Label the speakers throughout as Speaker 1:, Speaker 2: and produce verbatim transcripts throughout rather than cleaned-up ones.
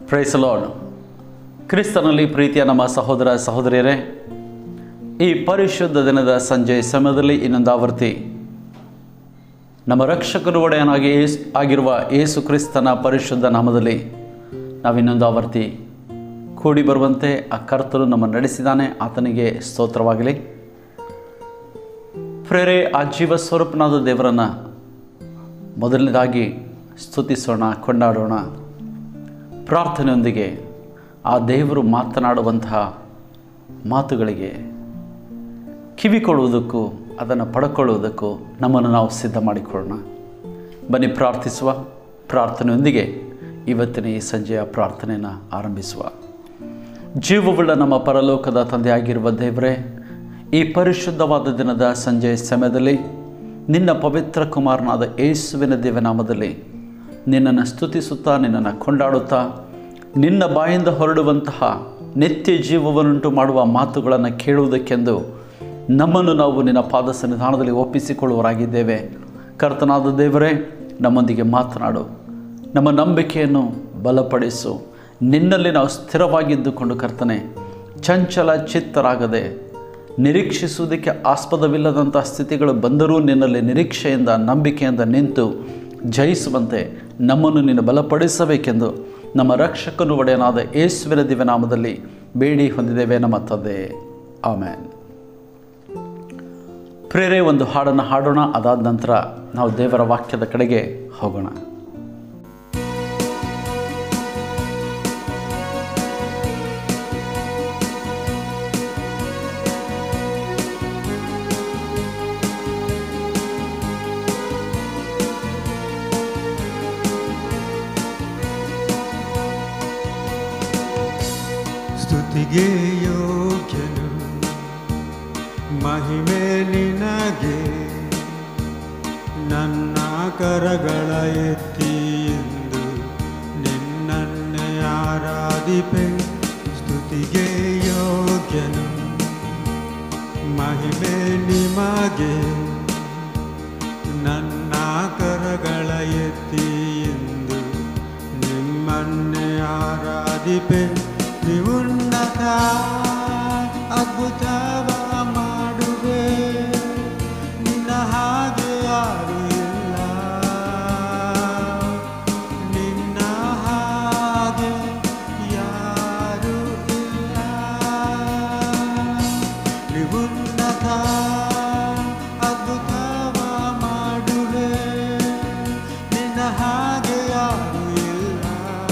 Speaker 1: Price the lord. ಕ್ರಿಸ್ತನಲ್ಲಿ ಪ್ರೀತಿಯ ನಮ್ಮ ಸಹೋದರ ಸಹೋದರಿಯರೇ, ಈ ಪರಿಶುದ್ಧ ದಿನದ ಸಂಜೆ ಸಮಯದಲ್ಲಿ ಇನ್ನೊಂದು ಆವರ್ತಿ ನಮ್ಮ ರಕ್ಷಕರು ಒಡೆಯನಾಗಿ ಆಗಿರುವ ಯೇಸು ಕ್ರಿಸ್ತನ ಪರಿಶುದ್ಧ ನಾಮದಲ್ಲಿ ನಾವಿನ್ನೊಂದು ಆವರ್ತಿ ಕೂಡಿ ಬರುವಂತೆ ಆ ಕರ್ತನು ನಮ್ಮ ನಡೆಸಿದ್ದಾನೆ. ಆತನಿಗೆ ಸ್ತೋತ್ರವಾಗಲಿ. ಪ್ರೇರೆ ಆ ಜೀವ ಸ್ವರೂಪನಾದ ದೇವರನ್ನು ಮೊದಲನೇದಾಗಿ ಸ್ತುತಿಸೋಣ, ಕೊಂಡಾಡೋಣ. ಪ್ರಾರ್ಥನೆಯೊಂದಿಗೆ ಆ ದೇವರು ಮಾತನಾಡುವಂತಹ ಮಾತುಗಳಿಗೆ ಕಿವಿ ಕೊಡುವುದಕ್ಕೂ ಅದನ್ನು ಪಡ್ಕೊಳ್ಳುವುದಕ್ಕೂ ನಮ್ಮನ್ನು ನಾವು ಸಿದ್ಧ ಮಾಡಿಕೊಳ್ಳೋಣ. ಬನ್ನಿ ಪ್ರಾರ್ಥಿಸುವ. ಪ್ರಾರ್ಥನೆಯೊಂದಿಗೆ ಇವತ್ತಿನ ಈ ಸಂಜೆಯ ಪ್ರಾರ್ಥನೆಯನ್ನು ಆರಂಭಿಸುವ. ಜೀವವುಳ್ಳ ನಮ್ಮ ಪರಲೋಕದ ತಂದೆಯಾಗಿರುವ ದೇವರೇ, ಈ ಪರಿಶುದ್ಧವಾದ ದಿನದ ಸಂಜೆಯ ಸಮಯದಲ್ಲಿ ನಿನ್ನ ಪವಿತ್ರ ಕುಮಾರನಾದ ಯೇಸುವಿನ ದೇವನಾಮದಲ್ಲಿ ನಿನ್ನನ್ನು ಸ್ತುತಿಸುತ್ತಾ, ನಿನ್ನನ್ನು ಕೊಂಡಾಡುತ್ತಾ, ನಿನ್ನ ಬಾಯಿಂದ ಹೊರಡುವಂತಹ ನಿತ್ಯ ಜೀವವನ್ನುಂಟು ಮಾಡುವ ಮಾತುಗಳನ್ನು ಕೇಳುವುದಕ್ಕೆಂದು ನಮ್ಮನ್ನು ನಾವು ನಿನ್ನ ಪಾದ ಸನ್ನಿಧಾನದಲ್ಲಿ ಒಪ್ಪಿಸಿಕೊಳ್ಳುವರಾಗಿದ್ದೇವೆ. ಕರ್ತನಾದ ದೇವರೇ, ನಮ್ಮೊಂದಿಗೆ ಮಾತನಾಡು, ನಮ್ಮ ನಂಬಿಕೆಯನ್ನು ಬಲಪಡಿಸು. ನಿನ್ನಲ್ಲಿ ನಾವು ಸ್ಥಿರವಾಗಿದ್ದುಕೊಂಡು ಕರ್ತನೆ, ಚಂಚಲ ಚಿತ್ತರಾಗದೆ, ನಿರೀಕ್ಷಿಸುವುದಕ್ಕೆ ಆಸ್ಪದವಿಲ್ಲದಂಥ ಸ್ಥಿತಿಗಳು ಬಂದರೂ ನಿನ್ನಲ್ಲಿ ನಿರೀಕ್ಷೆಯಿಂದ ನಂಬಿಕೆಯಿಂದ ನಿಂತು ಜಯಿಸುವಂತೆ ನಮ್ಮನ್ನು ನೀನು ಬಲಪಡಿಸಬೇಕೆಂದು ನಮ್ಮ ರಕ್ಷಕನು ಒಡೆಯನಾದ ಯೇಸುವಿನ ದಿವ್ಯನಾಮದಲ್ಲಿ ಬೇಡಿ ಹೊಂದಿದ್ದೇವೆ ನಮ್ಮ ತಂದೆ. ಆಮೆನ್. ಪ್ರೇರೆ ಒಂದು ಹಾಡನ್ನು ಹಾಡೋಣ. ಅದಾದ ನಂತರ ನಾವು ದೇವರ ವಾಕ್ಯದ ಕಡೆಗೆ ಹೋಗೋಣ.
Speaker 2: ಸ್ತುತಿಗೆ ಯೋಗ್ಯನು, ಮಹಿಮೆ ನಿನಗೆ, ನನ್ನ ಕರಗಳ ಎತ್ತಿ ಎಂದು ನಿನ್ನನ್ನೇ ಆರಾಧಿಪೆ. ಸ್ತುತಿಗೆ ಯೋಗ್ಯನು, ಮಹಿಮೆ ನಿಮಗೆ, ನನ್ನ ಕರಗಳ ಎತ್ತಿ ಎಂದು ನಿಮ್ಮನ್ನೇ ಆರಾಧಿಪೆ. ಉನ್ನತ ಅದ್ಭುತವ ಮಾಡುವೆ, ನಿನ್ನ ಹಾಗೆ ಯಾರು ಇಲ್ಲ, ನಿನ್ನ ಹಾಗೆ ಯಾರು ಇಲ್ಲ. ಉನ್ನತ ಅದ್ಭುತವ ಮಾಡುವೆ, ನಿನ್ನ ಹಾಗೆ ಯಾರು ಇಲ್ಲ,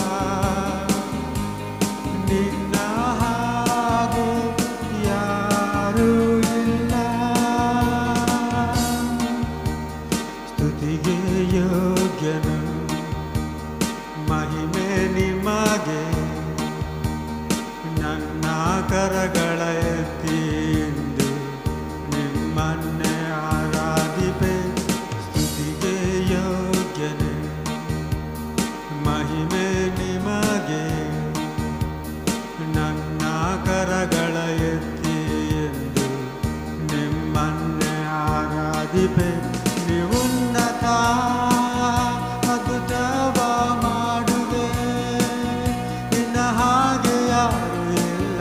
Speaker 2: ನಿನ್ನ ಹಾಗೆ ಯಾರೂ ಇಲ್ಲ. ಸ್ತುತಿಗೆ ಯೋಗ್ಯನು, ಮಹಿಮೆ ನಿಮಗೆ, ನನ್ನ ಕರಗಳ ಎತ್ತಿ ಎಂದು ನಿಮ್ಮನ್ನೇ ಆರಾಧಿಪೆ. ಸ್ತುತಿಗೆ ಯೋಗ್ಯನು, ಮಹಿಮೆ ನಿಮಗೆ, ನನ್ನ ಕರಗಳ ಎತ್ತಿ ಎಂದು ನಿಮ್ಮನ್ನೇ ಆರಾಧಿಪೆ. ಉನ್ನತ ಅದ್ಭುತವ ಮಾಡುವೆ, ನಿನ್ನ ಹಾಗೆ ಯಾರು ಇಲ್ಲ,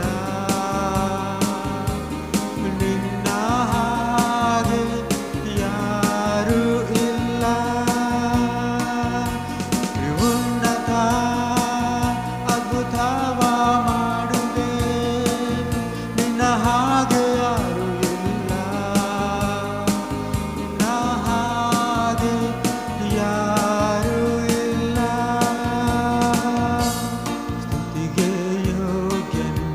Speaker 2: ನಿನ್ನ ಹಾಗೆ ಯಾರು ಇಲ್ಲ. ಉನ್ನತ ಅದ್ಭುತವ ಮಾಡುವೆ, ನಿನ್ನ ಹಾಗೆ ಯಾರು ಇಲ್ಲ, ನಿನ್ನ ಹಾಗೆ ಯಾರು ಇಲ್ಲ. ಸ್ತುತಿಗೆ ಯೋಗ್ಯನು,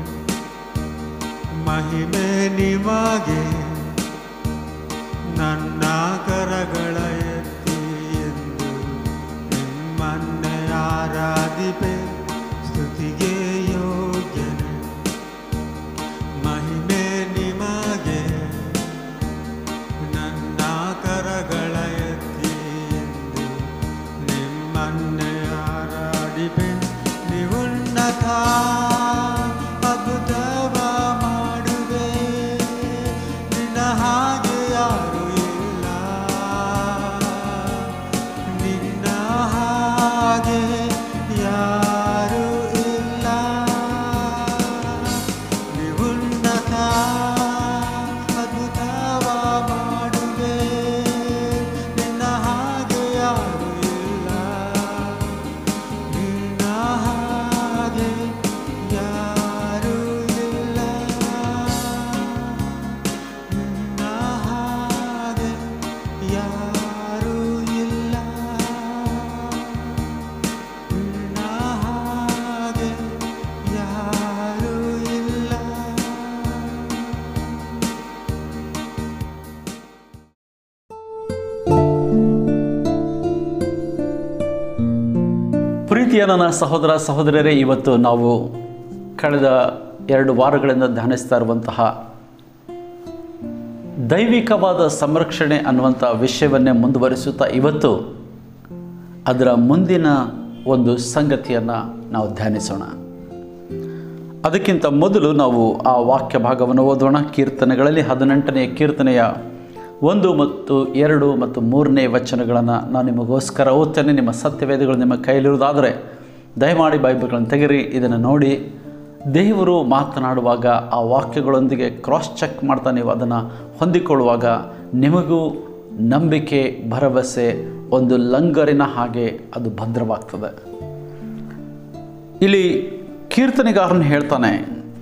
Speaker 2: ಮಹಿಮೆ ನಿಮಗೆ, ನನ್ನ ಕರಗಳ ಎತ್ತಿ ಎಂದು ನಿಮ್ಮನ್ನೇ ಆರಾಧಿಪೆ. ಸ್ತುತಿಗೆ ಯೋಗ್ಯನು, ಮಹಿಮೆ ನಿಮಗೆ, ನನ್ನ ಕರಗಳ ಎತ್ತಿ ಎಂದು ನಿಮ್ಮನ್ನೇ ಆರಾಧಿಪೆ. ಉನ್ನತ ಅದ್ಭುತವ ಮಾಡುವೆ, ನಿನ್ನ ಹಾಗೆ ಯಾರು ಇಲ್ಲ, ನಿನ್ನ ಹಾಗೆ ಯಾರು ಇಲ್ಲ.
Speaker 1: ಪ್ರೀತಿಯ ನನ್ನ ಸಹೋದರ ಸಹೋದರರೇ, ಇವತ್ತು ನಾವು ಕಳೆದ ಎರಡು ವಾರಗಳಿಂದ ಧ್ಯಾನಿಸ್ತಾ ಇರುವಂತಹ ದೈವಿಕವಾದ ಸಂರಕ್ಷಣೆ ಅನ್ನುವಂಥ ವಿಷಯವನ್ನೇ ಮುಂದುವರಿಸುತ್ತಾ ಇವತ್ತು ಅದರ ಮುಂದಿನ ಒಂದು ಸಂಗತಿಯನ್ನು ನಾವು ಧ್ಯಾನಿಸೋಣ. ಅದಕ್ಕಿಂತ ಮೊದಲು ನಾವು ಆ ವಾಕ್ಯ ಭಾಗವನ್ನು ಓದೋಣ. ಕೀರ್ತನೆಗಳಲ್ಲಿ ಹದಿನೆಂಟನೆಯ ಕೀರ್ತನೆಯ ಒಂದು ಮತ್ತು ಎರಡು ಮತ್ತು ಮೂರನೇ ವಚನಗಳನ್ನು ನಾನು ನಿಮಗೋಸ್ಕರ ಓದ್ತೇನೆ. ನಿಮ್ಮ ಸತ್ಯವೇದಗಳು ನಿಮ್ಮ ಕೈಯಲ್ಲಿರುವುದಾದರೆ ದಯಮಾಡಿ ಬೈಬಲ್ಗಳನ್ನು ತೆಗೆರಿ, ಇದನ್ನು ನೋಡಿ ದೇವರು ಮಾತನಾಡುವಾಗ ಆ ವಾಕ್ಯಗಳೊಂದಿಗೆ ಕ್ರಾಸ್ ಚೆಕ್ ಮಾಡ್ತಾ ನೀವು ಅದನ್ನು ಹೊಂದಿಕೊಳ್ಳುವಾಗ ನಿಮಗೂ ನಂಬಿಕೆ, ಭರವಸೆ ಒಂದು ಲಂಗರಿನ ಹಾಗೆ ಅದು ಭದ್ರವಾಗ್ತದೆ. ಇಲ್ಲಿ ಕೀರ್ತನೆಗಾರನು ಹೇಳ್ತಾನೆ,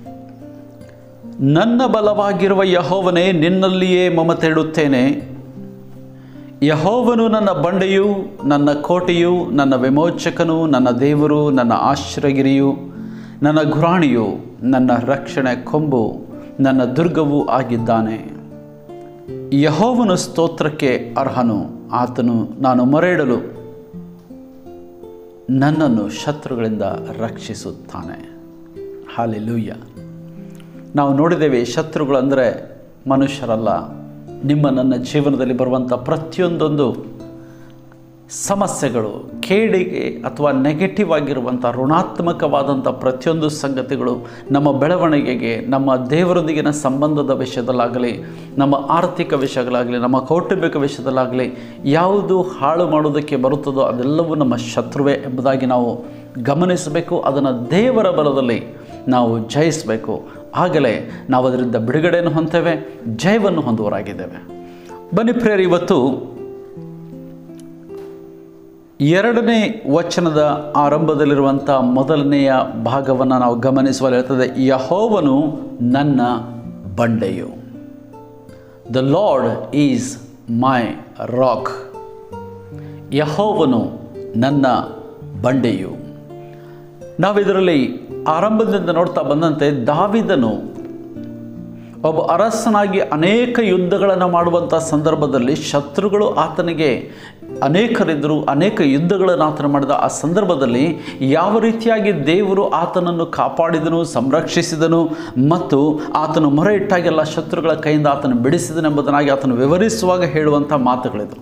Speaker 1: ನನ್ನ ಬಲವಾಗಿರುವ ಯೆಹೋವನೇ, ನಿನ್ನಲ್ಲಿಯೇ ಮಮತೆ ಇಡುತ್ತೇನೆ. ಯೆಹೋವನು ನನ್ನ ಬಂಡೆಯು, ನನ್ನ ಕೋಟೆಯು, ನನ್ನ ವಿಮೋಚಕನು, ನನ್ನ ದೇವರು, ನನ್ನ ಆಶ್ರಯಗಿರಿಯು, ನನ್ನ ಗುರಾಣಿಯು, ನನ್ನ ರಕ್ಷಣೆ ಕೊಂಬು, ನನ್ನ ದುರ್ಗವೂ ಆಗಿದ್ದಾನೆ. ಯೆಹೋವನು ಸ್ತೋತ್ರಕ್ಕೆ ಅರ್ಹನು. ಆತನು ನಾನು ಮೊರೆಯಿಡಲು ನನ್ನನ್ನು ಶತ್ರುಗಳಿಂದ ರಕ್ಷಿಸುತ್ತಾನೆ. ಹಲ್ಲೆಲೂಯಾ. ನಾವು ನೋಡಿದ್ದೇವೆ, ಶತ್ರುಗಳು ಅಂದರೆ ಮನುಷ್ಯರಲ್ಲ. ನಿಮ್ಮ ನನ್ನ ಜೀವನದಲ್ಲಿ ಬರುವಂಥ ಪ್ರತಿಯೊಂದೊಂದು ಸಮಸ್ಯೆಗಳು, ಕೇಡಿಗೆ ಅಥವಾ ನೆಗೆಟಿವ್ ಆಗಿರುವಂಥ ಋಣಾತ್ಮಕವಾದಂಥ ಪ್ರತಿಯೊಂದು ಸಂಗತಿಗಳು ನಮ್ಮ ಬೆಳವಣಿಗೆಗೆ, ನಮ್ಮ ದೇವರೊಂದಿಗಿನ ಸಂಬಂಧದ ವಿಷಯದಲ್ಲಾಗಲಿ, ನಮ್ಮ ಆರ್ಥಿಕ ವಿಷಯಗಳಾಗಲಿ, ನಮ್ಮ ಕೌಟುಂಬಿಕ ವಿಷಯದಲ್ಲಾಗಲಿ ಯಾವುದು ಹಾಳು ಮಾಡೋದಕ್ಕೆ ಬರುತ್ತದೋ ಅದೆಲ್ಲವೂ ನಮ್ಮ ಶತ್ರುವೇ ಎಂಬುದಾಗಿ ನಾವು ಗಮನಿಸಬೇಕು. ಅದನ್ನು ದೇವರ ಬಲದಲ್ಲಿ ನಾವು ಜಯಿಸಬೇಕು. ಆಗಲೇ ನಾವು ಅದರಿಂದ ಬಿಡುಗಡೆಯನ್ನು ಹೊಂದ್ತೇವೆ, ಜಯವನ್ನು ಹೊಂದುವರಾಗಿದ್ದೇವೆ. ಬನ್ನಿ ಪ್ರಿಯರೇ, ಇವತ್ತು ಎರಡನೇ ವಚನದ ಆರಂಭದಲ್ಲಿರುವಂಥ ಮೊದಲನೆಯ ಭಾಗವನ್ನು ನಾವು ಗಮನಿಸುವಲ್ಲಿ ಹೇಳ್ತದೆ, ಯೆಹೋವನು ನನ್ನ ಬಂಡೆಯು. The lord is my rock. ಯೆಹೋವನು ನನ್ನ ಬಂಡೆಯು. ನಾವಿದರಲ್ಲಿ ಆರಂಭದಿಂದ ನೋಡ್ತಾ ಬಂದಂತೆ ದಾವೀದನು ಒಬ್ಬ ಅರಸನಾಗಿ ಅನೇಕ ಯುದ್ಧಗಳನ್ನು ಮಾಡುವಂಥ ಸಂದರ್ಭದಲ್ಲಿ ಶತ್ರುಗಳು ಆತನಿಗೆ ಅನೇಕರಿದ್ದರು, ಅನೇಕ ಯುದ್ಧಗಳನ್ನು ಆತನ ಮಾಡಿದ ಆ ಸಂದರ್ಭದಲ್ಲಿ ಯಾವ ರೀತಿಯಾಗಿ ದೇವರು ಆತನನ್ನು ಕಾಪಾಡಿದನು, ಸಂರಕ್ಷಿಸಿದನು ಮತ್ತು ಆತನು ಮೊರೆ ಇಟ್ಟಾಗೆಲ್ಲ ಶತ್ರುಗಳ ಕೈಯಿಂದ ಆತನು ಬಿಡಿಸಿದನೆಂಬುದನ್ನಾಗಿ ಆತನು ವಿವರಿಸುವಾಗ ಹೇಳುವಂಥ ಮಾತುಗಳಿದು.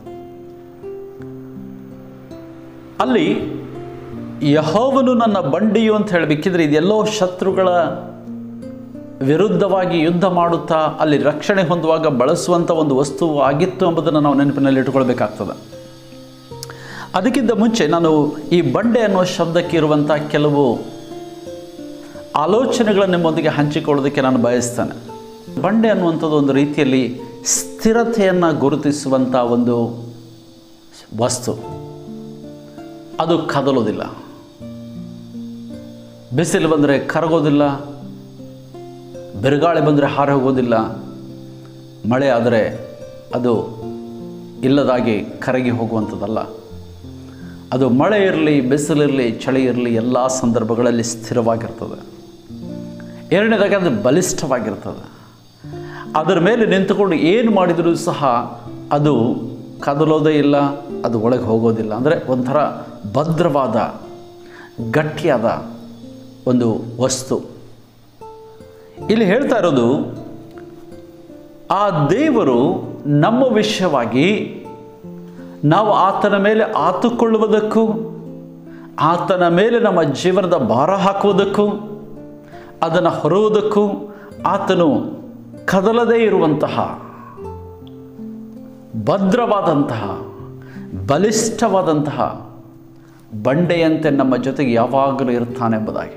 Speaker 1: ಅಲ್ಲಿ ಯೆಹೋವನು ನನ್ನ ಬಂಡೆಯು ಅಂತ ಹೇಳಬೇಕಿದ್ರೆ ಇದೆಲ್ಲೋ ಶತ್ರುಗಳ ವಿರುದ್ಧವಾಗಿ ಯುದ್ಧ ಮಾಡುತ್ತಾ ಅಲ್ಲಿ ರಕ್ಷಣೆ ಹೊಂದುವಾಗ ಬಳಸುವಂಥ ಒಂದು ವಸ್ತು ಆಗಿತ್ತು ಎಂಬುದನ್ನು ನಾವು ನೆನಪಿನಲ್ಲಿ ಇಟ್ಟುಕೊಳ್ಬೇಕಾಗ್ತದೆ. ಅದಕ್ಕಿಂತ ಮುಂಚೆ ನಾನು ಈ ಬಂಡೆ ಅನ್ನುವ ಶಬ್ದಕ್ಕೆ ಇರುವಂಥ ಕೆಲವು ಆಲೋಚನೆಗಳನ್ನು ನಿಮ್ಮೊಂದಿಗೆ ಹಂಚಿಕೊಳ್ಳೋದಕ್ಕೆ ನಾನು ಬಯಸ್ತೇನೆ. ಬಂಡೆ ಅನ್ನುವಂಥದ್ದು ಒಂದು ರೀತಿಯಲ್ಲಿ ಸ್ಥಿರತೆಯನ್ನು ಗುರುತಿಸುವಂಥ ಒಂದು ವಸ್ತು. ಅದು ಕದಲೋದಿಲ್ಲ, ಬಿಸಿಲು ಬಂದರೆ ಕರಗೋದಿಲ್ಲ, ಬಿರುಗಾಳಿ ಬಂದರೆ ಹಾರಿ ಹೋಗೋದಿಲ್ಲ, ಮಳೆ ಆದರೆ ಅದು ಇಲ್ಲದಾಗಿ ಕರಗಿ ಹೋಗುವಂಥದ್ದಲ್ಲ. ಅದು ಮಳೆ ಇರಲಿ, ಬಿಸಿಲಿರಲಿ, ಚಳಿ ಇರಲಿ, ಎಲ್ಲ ಸಂದರ್ಭಗಳಲ್ಲಿ ಸ್ಥಿರವಾಗಿರ್ತದೆ. ಎರಡನೇದಾಗಿ ಅದು ಬಲಿಷ್ಠವಾಗಿರ್ತದೆ. ಅದರ ಮೇಲೆ ನಿಂತುಕೊಂಡು ಏನು ಮಾಡಿದರೂ ಸಹ ಅದು ಕದಲೋದೇ ಇಲ್ಲ, ಅದು ಒಳಗೆ ಹೋಗೋದಿಲ್ಲ. ಅಂದರೆ ಒಂಥರ ಭದ್ರವಾದ, ಗಟ್ಟಿಯಾದ ಒಂದು ವಸ್ತು. ಇಲ್ಲಿ ಹೇಳ್ತಾ ಇರೋದು, ಆ ದೇವರು ನಮ್ಮ ವಿಷಯವಾಗಿ ನಾವು ಆತನ ಮೇಲೆ ಆತುಕೊಳ್ಳುವುದಕ್ಕೂ, ಆತನ ಮೇಲೆ ನಮ್ಮ ಜೀವನದ ಭಾರ ಹಾಕುವುದಕ್ಕೂ, ಅದನ್ನು ಹೊರುವುದಕ್ಕೂ ಆತನು ಕದಲದೇ ಇರುವಂತಹ ಭದ್ರವಾದಂತಹ ಬಲಿಷ್ಠವಾದಂತಹ ಬಂಡೆಯಂತೆ ನಮ್ಮ ಜೊತೆಗೆ ಯಾವಾಗಲೂ ಇರ್ತಾನೆಂಬುದಾಗಿ.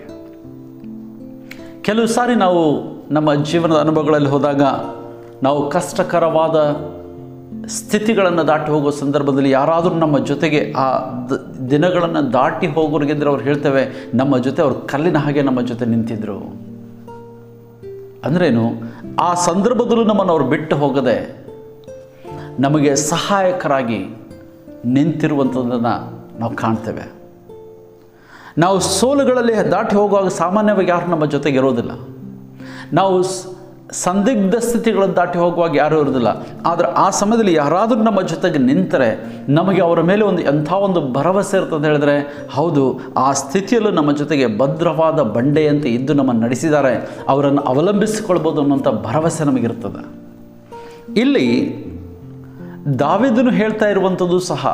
Speaker 1: ಕೆಲವು ಸಾರಿ ನಾವು ನಮ್ಮ ಜೀವನದ ಅನುಭವಗಳಲ್ಲಿ ಹೋದಾಗ ನಾವು ಕಷ್ಟಕರವಾದ ಸ್ಥಿತಿಗಳನ್ನು ದಾಟಿ ಹೋಗೋ ಸಂದರ್ಭದಲ್ಲಿ ಯಾರಾದರೂ ನಮ್ಮ ಜೊತೆಗೆ ಆ ದಿನಗಳನ್ನು ದಾಟಿ ಹೋಗೋರಿಗಿದ್ರೆ ಅವ್ರು ಹೇಳ್ತೇವೆ, ನಮ್ಮ ಜೊತೆ ಅವ್ರು ಕಲ್ಲಿನ ಹಾಗೆ ನಮ್ಮ ಜೊತೆ ನಿಂತಿದ್ರು. ಅಂದ್ರೇನು, ಆ ಸಂದರ್ಭದಲ್ಲೂ ನಮ್ಮನ್ನು ಅವ್ರು ಬಿಟ್ಟು ಹೋಗದೆ ನಮಗೆ ಸಹಾಯಕರಾಗಿ ನಿಂತಿರುವಂಥದ್ದನ್ನು ನಾವು ಕಾಣ್ತೇವೆ. ನಾವು ಸೋಲುಗಳಲ್ಲಿ ದಾಟಿ ಹೋಗುವಾಗ ಸಾಮಾನ್ಯವಾಗಿ ಯಾರು ನಮ್ಮ ಜೊತೆಗೆ ಇರೋದಿಲ್ಲ. ನಾವು ಸಂದಿಗ್ಧ ಸ್ಥಿತಿಗಳನ್ನು ದಾಟಿ ಹೋಗುವಾಗ ಯಾರೂ ಇರೋದಿಲ್ಲ. ಆದರೆ ಆ ಸಮಯದಲ್ಲಿ ಯಾರಾದರೂ ನಮ್ಮ ಜೊತೆಗೆ ನಿಂತರೆ ನಮಗೆ ಅವರ ಮೇಲೆ ಒಂದು ಎಂಥ ಒಂದು ಭರವಸೆ ಇರ್ತದೆ ಹೇಳಿದ್ರೆ, ಹೌದು, ಆ ಸ್ಥಿತಿಯಲ್ಲೂ ನಮ್ಮ ಜೊತೆಗೆ ಭದ್ರವಾದ ಬಂಡೆಯಂತೆ ಇದ್ದು ನಮ್ಮನ್ನು ನಡೆಸಿದ್ದಾರೆ, ಅವರನ್ನು ಅವಲಂಬಿಸಿಕೊಳ್ಬೋದು ಅನ್ನೋಂಥ ಭರವಸೆ ನಮಗಿರ್ತದೆ. ಇಲ್ಲಿ ದಾವೀದನು ಹೇಳ್ತಾ ಇರುವಂಥದ್ದು ಸಹ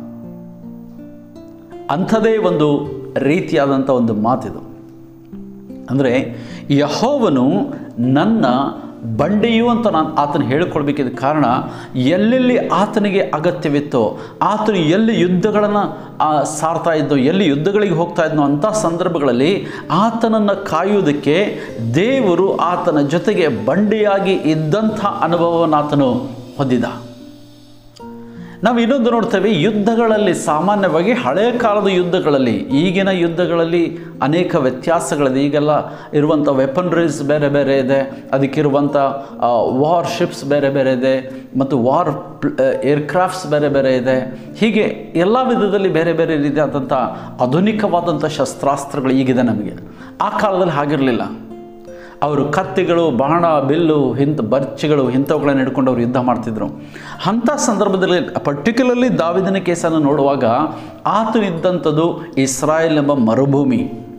Speaker 1: ಅಂಥದೇ ಒಂದು ರೀತಿಯಾದಂಥ ಒಂದು ಮಾತಿದು. ಅಂದರೆ ಯೆಹೋವನು ನನ್ನ ಬಂಡೆಯು ಅಂತ ನಾನು ಆತನ ಹೇಳಿಕೊಳ್ಬೇಕಿದ್ದ ಕಾರಣ, ಎಲ್ಲೆಲ್ಲಿ ಆತನಿಗೆ ಅಗತ್ಯವಿತ್ತೋ, ಆತನು ಎಲ್ಲಿ ಯುದ್ಧಗಳನ್ನು ಸಾರ್ತಾ ಇದ್ದೋ, ಎಲ್ಲಿ ಯುದ್ಧಗಳಿಗೆ ಹೋಗ್ತಾ ಇದ್ನೋ ಅಂಥ ಸಂದರ್ಭಗಳಲ್ಲಿ ಆತನನ್ನು ಕಾಯುವುದಕ್ಕೆ ದೇವರು ಆತನ ಜೊತೆಗೆ ಬಂಡೆಯಾಗಿ ಇದ್ದಂಥ ಅನುಭವವನ್ನು ಆತನು ಹೊಂದಿದ. ನಾವು ಇನ್ನೊಂದು ನೋಡ್ತೇವೆ, ಯುದ್ಧಗಳಲ್ಲಿ ಸಾಮಾನ್ಯವಾಗಿ ಹಳೆಯ ಕಾಲದ ಯುದ್ಧಗಳಲ್ಲಿ ಈಗಿನ ಯುದ್ಧಗಳಲ್ಲಿ ಅನೇಕ ವ್ಯತ್ಯಾಸಗಳಿದೆ. ಈಗೆಲ್ಲ ಇರುವಂಥ ವೆಪನ್ರೀಸ್ ಬೇರೆ ಬೇರೆ ಇದೆ, ಅದಕ್ಕಿರುವಂಥ ವಾರ್ ಶಿಪ್ಸ್ ಬೇರೆ ಬೇರೆ ಇದೆ, ಮತ್ತು ವಾರ್ ಏರ್ಕ್ರಾಫ್ಟ್ಸ್ ಬೇರೆ ಬೇರೆ ಇದೆ. ಹೀಗೆ ಎಲ್ಲ ವಿಧದಲ್ಲಿ ಬೇರೆ ಬೇರೆ ರೀತಿಯಾದಂಥ ಆಧುನಿಕವಾದಂಥ ಶಸ್ತ್ರಾಸ್ತ್ರಗಳು ಈಗಿದೆ ನಮಗೆ. ಆ ಕಾಲದಲ್ಲಿ ಹಾಗಿರಲಿಲ್ಲ. ಅವರು ಕತ್ತಿಗಳು, ಬಾಣ, ಬಿಲ್ಲು, ಇಂಥ ಬರ್ಚಿಗಳು ಇಂಥವುಗಳನ್ನು ಹಿಡ್ಕೊಂಡು ಅವರು ಯುದ್ಧ ಮಾಡ್ತಿದ್ರು. ಅಂಥ ಸಂದರ್ಭದಲ್ಲಿ ಪರ್ಟಿಕ್ಯುಲರ್ಲಿ ದಾವೀದನ ಕೇಸನ್ನು ನೋಡುವಾಗ ಆತನಿದ್ದಂಥದ್ದು ಇಸ್ರಾಯೇಲ್ ಎಂಬ ಮರುಭೂಮಿ.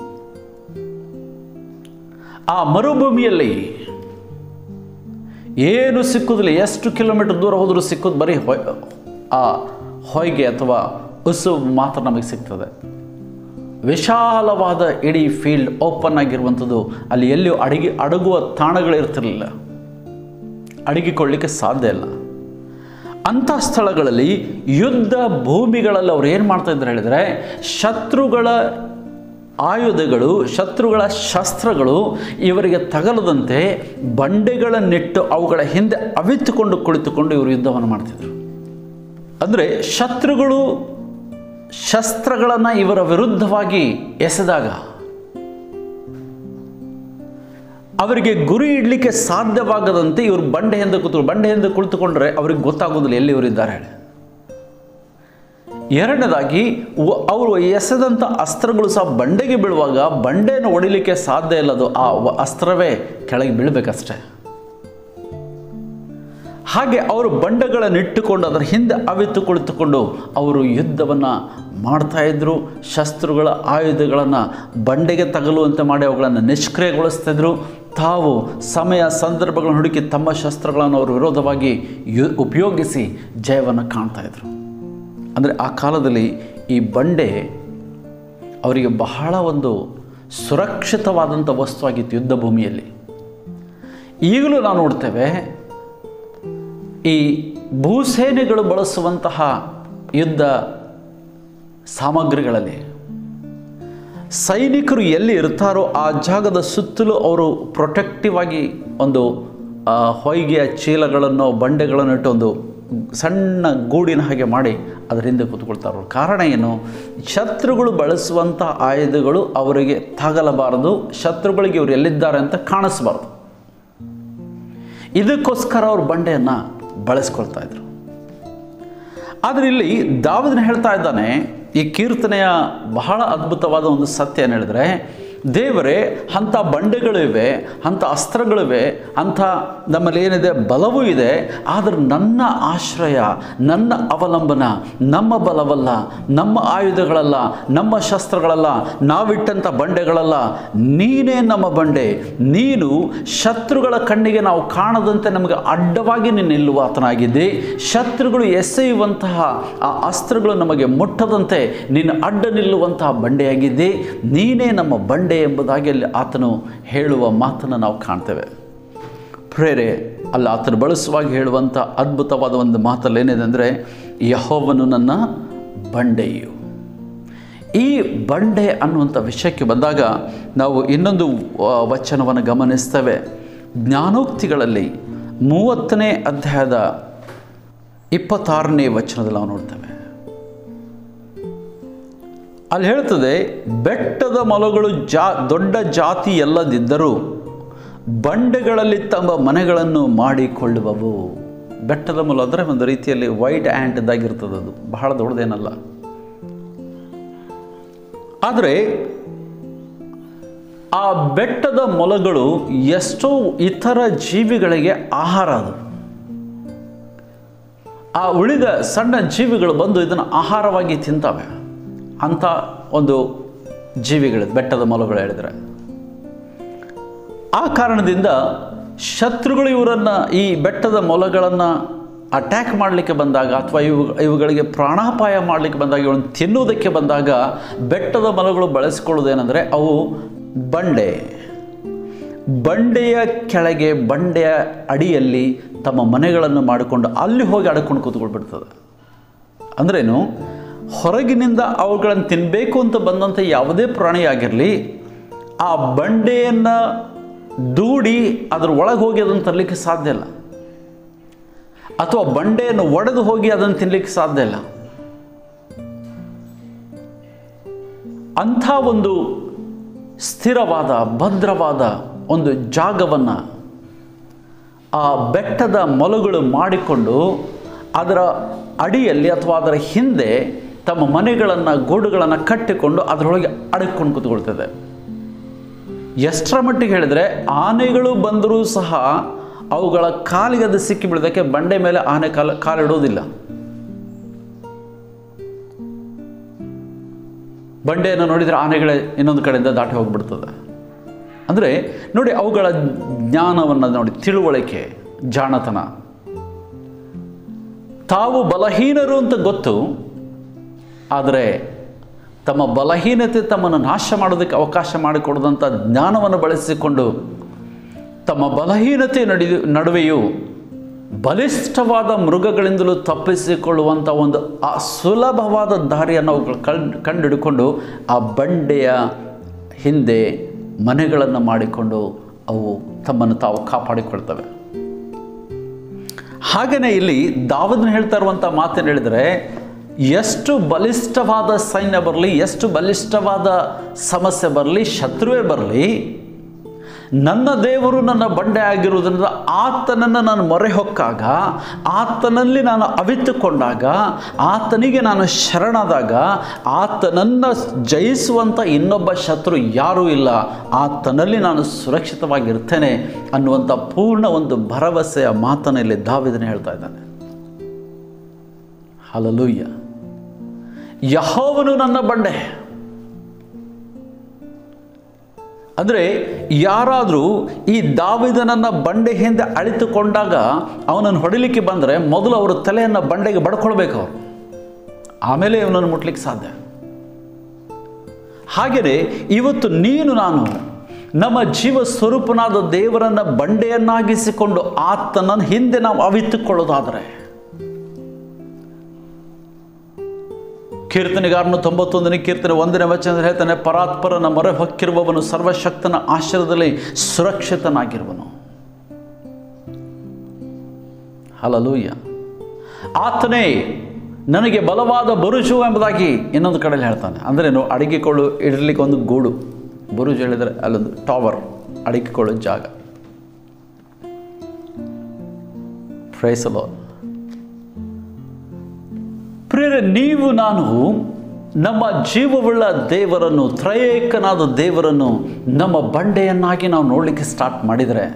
Speaker 1: ಆ ಮರುಭೂಮಿಯಲ್ಲಿ ಏನು ಸಿಕ್ಕುದಿಲ್ಲ, ಎಷ್ಟು ಕಿಲೋಮೀಟರ್ ದೂರ ಹೋದರೂ ಸಿಕ್ಕೋದು ಬರೀ ಹೊಯ್ ಆ ಹೊಯ್ಗೆ ಅಥವಾ ಉಸು ಮಾತ್ರ ನಮಗೆ ಸಿಗ್ತದೆ. ವಿಶಾಲವಾದ ಇಡೀ ಫೀಲ್ಡ್ ಓಪನ್ ಆಗಿರುವಂಥದ್ದು. ಅಲ್ಲಿ ಎಲ್ಲಿಯೂ ಅಡಿಗೆ ಅಡಗುವ ತಾಣಗಳಿರ್ತಿರಲಿಲ್ಲ, ಅಡಗಿಕೊಳ್ಳಿಕ್ಕೆ ಸಾಧ್ಯ ಇಲ್ಲ. ಅಂಥ ಸ್ಥಳಗಳಲ್ಲಿ, ಯುದ್ಧ ಭೂಮಿಗಳಲ್ಲಿ ಅವ್ರು ಏನು ಮಾಡ್ತಾಯಿದ್ರು ಹೇಳಿದರೆ, ಶತ್ರುಗಳ ಆಯುಧಗಳು, ಶತ್ರುಗಳ ಶಸ್ತ್ರಗಳು ಇವರಿಗೆ ತಗಲದಂತೆ ಬಂಡೆಗಳನ್ನಿಟ್ಟು ಅವುಗಳ ಹಿಂದೆ ಅವಿತುಕೊಂಡು ಕುಳಿತುಕೊಂಡು ಇವರು ಯುದ್ಧವನ್ನು ಮಾಡ್ತಿದ್ರು. ಅಂದರೆ ಶತ್ರುಗಳು ಶಸ್ತ್ರಗಳನ್ನು ಇವರ ವಿರುದ್ಧವಾಗಿ ಎಸೆದಾಗ ಅವರಿಗೆ ಗುರಿ ಇಡಲಿಕ್ಕೆ ಸಾಧ್ಯವಾಗದಂತೆ ಇವರು ಬಂಡೆ ಹಿಂದೆ ಕೂತು ಬಂಡೆ ಹಿಂದೆ ಕುಳಿತುಕೊಂಡ್ರೆ ಅವ್ರಿಗೆ ಗೊತ್ತಾಗೋದಿಲ್ಲ ಎಲ್ಲಿ ಇವರಿದ್ದಾರೆ ಹೇಳಿ. ಎರಡನೇದಾಗಿ, ಅವರು ಎಸೆದಂಥ ಅಸ್ತ್ರಗಳು ಸಹ ಬಂಡೆಗೆ ಬೀಳುವಾಗ ಬಂಡೆಯನ್ನು ಹೊಡಿಲಿಕ್ಕೆ ಸಾಧ್ಯ ಇಲ್ಲದು, ಆ ಅಸ್ತ್ರವೇ ಕೆಳಗೆ ಬೀಳಬೇಕಷ್ಟೆ. ಹಾಗೆ ಅವರು ಬಂಡೆಗಳನ್ನು ಇಟ್ಟುಕೊಂಡು ಅದರ ಹಿಂದೆ ಅವಿತು ಕುಳಿತುಕೊಂಡು ಅವರು ಯುದ್ಧವನ್ನು ಮಾಡ್ತಾಯಿದ್ರು. ಶಸ್ತ್ರಗಳ ಆಯುಧಗಳನ್ನು ಬಂಡೆಗೆ ತಗಲುವಂತೆ ಮಾಡಿ ಅವುಗಳನ್ನು ನಿಷ್ಕ್ರಿಯಗೊಳಿಸ್ತಿದ್ರು. ತಾವು ಸಮಯ ಸಂದರ್ಭಗಳನ್ನು ಹುಡುಕಿ ತಮ್ಮ ಶಸ್ತ್ರಗಳನ್ನು ಅವರು ವಿರೋಧವಾಗಿ ಯು ಉಪಯೋಗಿಸಿ ಜಯವನ್ನು ಕಾಣ್ತಾಯಿದ್ರು. ಅಂದರೆ ಆ ಕಾಲದಲ್ಲಿ ಈ ಬಂಡೆ ಅವರಿಗೆ ಬಹಳ ಒಂದು ಸುರಕ್ಷಿತವಾದಂಥ ವಸ್ತುವಾಗಿತ್ತು ಯುದ್ಧ ಭೂಮಿಯಲ್ಲಿ. ಈಗಲೂ ನಾವು ನೋಡ್ತೇವೆ, ಈ ಭೂಸೇನೆಗಳು ಬಳಸುವಂತಹ ಯುದ್ಧ ಸಾಮಗ್ರಿಗಳಲ್ಲಿ ಸೈನಿಕರು ಎಲ್ಲಿ ಇರ್ತಾರೋ ಆ ಜಾಗದ ಸುತ್ತಲೂ ಅವರು ಪ್ರೊಟೆಕ್ಟಿವ್ ಆಗಿ ಒಂದು ಹೊಯ್ಗೆಯ ಚೀಲಗಳನ್ನು, ಬಂಡೆಗಳನ್ನು ಇಟ್ಟು ಒಂದು ಸಣ್ಣ ಗೂಡಿನ ಹಾಗೆ ಮಾಡಿ ಅದರ ಹಿಂದೆ ಕೂತ್ಕೊಳ್ತಾರೆ. ಕಾರಣ ಏನು? ಶತ್ರುಗಳು ಬಳಸುವಂಥ ಆಯುಧಗಳು ಅವರಿಗೆ ತಗಲಬಾರದು, ಶತ್ರುಗಳಿಗೆ ಇವರು ಎಲ್ಲಿದ್ದಾರೆ ಅಂತ ಕಾಣಿಸ್ಬಾರ್ದು. ಇದಕ್ಕೋಸ್ಕರ ಅವರು ಬಂಡೆಯನ್ನು ಬಳಸ್ಕೊಳ್ತಾ ಇದ್ರು. ಆದರೆ ಇಲ್ಲಿ ದಾವೀದನು ಹೇಳ್ತಾ ಇದ್ದಾನೆ, ಈ ಕೀರ್ತನೆಯ ಬಹಳ ಅದ್ಭುತವಾದ ಒಂದು ಸತ್ಯ ಏನು ಹೇಳಿದ್ರೆ, ದೇವರೇ, ಅಂಥ ಬಂಡೆಗಳಿವೆ, ಅಂಥ ಅಸ್ತ್ರಗಳಿವೆ, ಅಂಥ ನಮ್ಮಲ್ಲಿ ಏನಿದೆ ಬಲವೂ ಇದೆ, ಆದರೆ ನನ್ನ ಆಶ್ರಯ, ನನ್ನ ಅವಲಂಬನ ನಮ್ಮ ಬಲವಲ್ಲ, ನಮ್ಮ ಆಯುಧಗಳಲ್ಲ, ನಮ್ಮ ಶಸ್ತ್ರಗಳಲ್ಲ, ನಾವಿಟ್ಟಂಥ ಬಂಡೆಗಳಲ್ಲ, ನೀನೇ ನಮ್ಮ ಬಂಡೆ. ನೀನು ಶತ್ರುಗಳ ಕಣ್ಣಿಗೆ ನಾವು ಕಾಣದಂತೆ ನಮಗೆ ಅಡ್ಡವಾಗಿ ನೀನು ನಿಲ್ಲುವ ಆತನಾಗಿದ್ದೆ. ಶತ್ರುಗಳು ಎಸೆಯುವಂತಹ ಆ ಅಸ್ತ್ರಗಳು ನಮಗೆ ಮುಟ್ಟದಂತೆ ನೀನು ಅಡ್ಡ ನಿಲ್ಲುವಂತಹ ಬಂಡೆಯಾಗಿದ್ದೆ. ನೀನೇ ನಮ್ಮ ಬಂಡೆ ಎಂಬುದಾಗಿ ಅಲ್ಲಿ ಆತನು ಹೇಳುವ ಮಾತನ್ನು ನಾವು ಕಾಣ್ತೇವೆ. ಪ್ರೇರೆ ಅಲ್ಲ, ಆತನು ಬಳಸುವಾಗಿ ಹೇಳುವಂಥ ಅದ್ಭುತವಾದ ಒಂದು ಮಾತಲ್ಲಿ ಏನಿದೆ ಅಂದರೆ, ಯೆಹೋವನು ನನ್ನ ಬಂಡೆಯು. ಈ ಬಂಡೆ ಅನ್ನುವಂಥ ವಿಷಯಕ್ಕೆ ಬಂದಾಗ ನಾವು ಇನ್ನೊಂದು ವಚನವನ್ನು ಗಮನಿಸ್ತೇವೆ. ಜ್ಞಾನೋಕ್ತಿಗಳಲ್ಲಿ ಮೂವತ್ತನೇ ಅಧ್ಯಾಯದ ಇಪ್ಪತ್ತಾರನೇ ವಚನದಲ್ಲಿ ನಾವು ನೋಡ್ತೇವೆ. ಅಲ್ಲಿ ಹೇಳ್ತದೆ, ಬೆಟ್ಟದ ಮೊಲಗಳು ಜಾ ದೊಡ್ಡ ಜಾತಿ ಎಲ್ಲದಿದ್ದರೂ ಬಂಡೆಗಳಲ್ಲಿ ತಮ್ಮ ಮನೆಗಳನ್ನು ಮಾಡಿಕೊಳ್ಳುವವು. ಬೆಟ್ಟದ ಮೊಲ ಅಂದರೆ ಒಂದು ರೀತಿಯಲ್ಲಿ ವೈಟ್ ಆ್ಯಂಟ್ ಇದ್ದಾಗಿರ್ತದೆ, ಅದು ಬಹಳ ದೊಡ್ಡದೇನಲ್ಲ. ಆದರೆ ಆ ಬೆಟ್ಟದ ಮೊಲಗಳು ಎಷ್ಟೋ ಇತರ ಜೀವಿಗಳಿಗೆ ಆಹಾರ ಅದು. ಆ ಉಳಿದ ಸಣ್ಣ ಜೀವಿಗಳು ಬಂದು ಇದನ್ನು ಆಹಾರವಾಗಿ ತಿಂತವೆ. ಅಂಥ ಒಂದು ಜೀವಿಗಳು ಬೆಟ್ಟದ ಮೊಲಗಳು ಹೇಳಿದರೆ, ಆ ಕಾರಣದಿಂದ ಶತ್ರುಗಳು ಇವರನ್ನು, ಈ ಬೆಟ್ಟದ ಮೊಲಗಳನ್ನು ಅಟ್ಯಾಕ್ ಮಾಡಲಿಕ್ಕೆ ಬಂದಾಗ ಅಥವಾ ಇವು ಇವುಗಳಿಗೆ ಪ್ರಾಣಾಪಾಯ ಮಾಡಲಿಕ್ಕೆ ಬಂದಾಗ, ಇವುಗಳನ್ನು ತಿನ್ನುವುದಕ್ಕೆ ಬಂದಾಗ ಬೆಟ್ಟದ ಮೊಲಗಳು ಬಳಸಿಕೊಳ್ಳೋದೇನೆಂದರೆ ಅವು ಬಂಡೆ ಬಂಡೆಯ ಕೆಳಗೆ, ಬಂಡೆಯ ಅಡಿಯಲ್ಲಿ ತಮ್ಮ ಮನೆಗಳನ್ನು ಮಾಡಿಕೊಂಡು ಅಲ್ಲಿ ಹೋಗಿ ಅಡ್ಕೊಂಡು ಕೂತ್ಕೊಳ್ಬಿಡ್ತದೆ. ಅಂದ್ರೇನು, ಹೊರಗಿನಿಂದ ಅವುಗಳನ್ನು ತಿನ್ನಬೇಕು ಅಂತ ಬಂದಂಥ ಯಾವುದೇ ಪ್ರಾಣಿಯಾಗಿರಲಿ ಆ ಬಂಡೆಯನ್ನು ದೂಡಿ ಅದರ ಒಳಗೆ ಹೋಗಿ ಅದನ್ನು ತರಲಿಕ್ಕೆ ಸಾಧ್ಯ ಇಲ್ಲ, ಅಥವಾ ಬಂಡೆಯನ್ನು ಒಡೆದು ಹೋಗಿ ಅದನ್ನು ತಿನ್ನಲಿಕ್ಕೆ ಸಾಧ್ಯ ಇಲ್ಲ. ಅಂಥ ಒಂದು ಸ್ಥಿರವಾದ ಭದ್ರವಾದ ಒಂದು ಜಾಗವನ್ನು ಆ ಬೆಟ್ಟದ ಮೊಲಗಳು ಮಾಡಿಕೊಂಡು ಅದರ ಅಡಿಯಲ್ಲಿ ಅಥವಾ ಅದರ ಹಿಂದೆ ತಮ್ಮ ಮನೆಗಳನ್ನು, ಗೂಡುಗಳನ್ನು ಕಟ್ಟಿಕೊಂಡು ಅದರೊಳಗೆ ಅಡಕೊಂಡು ಕೂತ್ಕೊಳ್ತದೆ. ಎಷ್ಟರ ಮಟ್ಟಿಗೆ ಹೇಳಿದರೆ, ಆನೆಗಳು ಬಂದರೂ ಸಹ ಅವುಗಳ ಕಾಲಿಗೆ ಅದು ಸಿಕ್ಕಿ ಬಿಡೋದಕ್ಕೆ ಬಂಡೆ ಮೇಲೆ ಆನೆ ಕಾಲ ಕಾಲಿಡೋದಿಲ್ಲ. ಬಂಡೆಯನ್ನು ನೋಡಿದರೆ ಆನೆಗಳೇ ಇನ್ನೊಂದು ಕಡೆಯಿಂದ ದಾಟಿ ಹೋಗಿಬಿಡ್ತದೆ. ಅಂದರೆ ನೋಡಿ, ಅವುಗಳ ಜ್ಞಾನವನ್ನು ನೋಡಿ, ತಿಳುವಳಿಕೆ, ಜಾಣತನ. ತಾವು ಬಲಹೀನರು ಅಂತ ಗೊತ್ತು, ಆದರೆ ತಮ್ಮ ಬಲಹೀನತೆ ತಮ್ಮನ್ನು ನಾಶ ಮಾಡೋದಕ್ಕೆ ಅವಕಾಶ ಮಾಡಿಕೊಡದಂಥ ಜ್ಞಾನವನ್ನು ಬಳಸಿಕೊಂಡು ತಮ್ಮ ಬಲಹೀನತೆ ನಡಿ ನಡುವೆಯೂ ಬಲಿಷ್ಠವಾದ ಮೃಗಗಳಿಂದಲೂ ತಪ್ಪಿಸಿಕೊಳ್ಳುವಂಥ ಒಂದು ಆ ಸುಲಭವಾದ ದಾರಿಯನ್ನು ಅವುಗಳು ಕಂಡು ಕಂಡುಹಿಡ್ಕೊಂಡು ಆ ಬಂಡೆಯ ಹಿಂದೆ ಮನೆಗಳನ್ನು ಮಾಡಿಕೊಂಡು ಅವು ತಮ್ಮನ್ನು ತಾವು ಕಾಪಾಡಿಕೊಳ್ತವೆ. ಹಾಗೆಯೇ ಇಲ್ಲಿ ದಾವೀದನು ಹೇಳ್ತಾ ಇರುವಂಥ ಮಾತನ್ನು ಹೇಳಿದರೆ, ಎಷ್ಟು ಬಲಿಷ್ಠವಾದ ಸೈನ್ಯ ಬರಲಿ, ಎಷ್ಟು ಬಲಿಷ್ಠವಾದ ಸಮಸ್ಯೆ ಬರಲಿ, ಶತ್ರುವೇ ಬರಲಿ, ನನ್ನ ದೇವರು ನನ್ನ ಬಂಡೆ ಆಗಿರುವುದರಿಂದ ಆತನನ್ನು ನಾನು ಮೊರೆ ಹೊಕ್ಕಾಗ, ಆತನಲ್ಲಿ ನಾನು ಅವಿತುಕೊಂಡಾಗ, ಆತನಿಗೆ ನಾನು ಶರಣಾದಾಗ ಆತನನ್ನು ಜಯಿಸುವಂಥ ಇನ್ನೊಬ್ಬ ಶತ್ರು ಯಾರೂ ಇಲ್ಲ, ಆತನಲ್ಲಿ ನಾನು ಸುರಕ್ಷಿತವಾಗಿರ್ತೇನೆ ಅನ್ನುವಂಥ ಪೂರ್ಣ ಒಂದು ಭರವಸೆಯ ಮಾತನ್ನು ಇಲ್ಲಿ ದಾವೀದನು ಹೇಳ್ತಾ ಇದ್ದಾನೆ. ಹಲ್ಲೆಲೂಯಾ. ಯೆಹೋವನು ನನ್ನ ಬಂಡೆ. ಅಂದರೆ ಯಾರಾದರೂ ಈ ದಾವೀದನನ್ನ ಬಂಡೆ ಹಿಂದೆ ಅಳಿತುಕೊಂಡಾಗ ಅವನನ್ನು ಹೊಡಿಲಿಕ್ಕೆ ಬಂದರೆ ಮೊದಲು ಅವರ ತಲೆಯನ್ನು ಬಂಡೆಗೆ ಬಡ್ಕೊಳ್ಬೇಕು ಅವರು, ಆಮೇಲೆ ಅವನನ್ನು ಮುಟ್ಲಿಕ್ಕೆ ಸಾಧ್ಯ. ಹಾಗೆಯೇ ಇವತ್ತು ನೀನು ನಾನು ನಮ್ಮ ಜೀವ ಸ್ವರೂಪನಾದ ದೇವರನ್ನು ಬಂಡೆಯನ್ನಾಗಿಸಿಕೊಂಡು ಆತನನ್ನು ಹಿಂದೆ ನಾವು ಅವಿತುಕೊಳ್ಳೋದಾದರೆ, ಕೀರ್ತನೆಗಾರನು ತೊಂಬತ್ತೊಂದನೇ ಕೀರ್ತನೆ ಒಂದನೇ ವಚನದಲ್ಲಿ ಹೇಳ್ತಾನೆ, ಪರಾತ್ಪರನ ಮೊರೆ ಹೊಕ್ಕಿರುವವನು ಸರ್ವಶಕ್ತನ ಆಶ್ರಯದಲ್ಲಿ ಸುರಕ್ಷಿತನಾಗಿರುವನು. ಹಲ್ಲೆಲೂಯಾ. ಆತನೇ ನನಗೆ ಬಲವಾದ ಬರುಜು ಎಂಬುದಾಗಿ ಇನ್ನೊಂದು ಕಡೆಯಲ್ಲಿ ಹೇಳ್ತಾನೆ. ಅಂದ್ರೇನು, ಅಡಗಿಕೊಳ್ಳು ಇಡಲಿಕ್ಕೆ ಒಂದು ಗೂಡು, ಬರುಜು ಹೇಳಿದರೆ ಅಲ್ಲೊಂದು ಟವರ್, ಅಡಗಿಕೊಳ್ಳೋ ಜಾಗ. Price the lord. ಪ್ರಿಯರೇ, ನೀವು ನಾನು ನಮ್ಮ ಜೀವವುಳ್ಳ ದೇವರನ್ನು, ತ್ರಯೇಕನಾದ ದೇವರನ್ನು ನಮ್ಮ ಬಂಡೆಯನ್ನಾಗಿ ನಾವು ನೋಡಲಿಕ್ಕೆ ಸ್ಟಾರ್ಟ್ ಮಾಡಿದರೆ,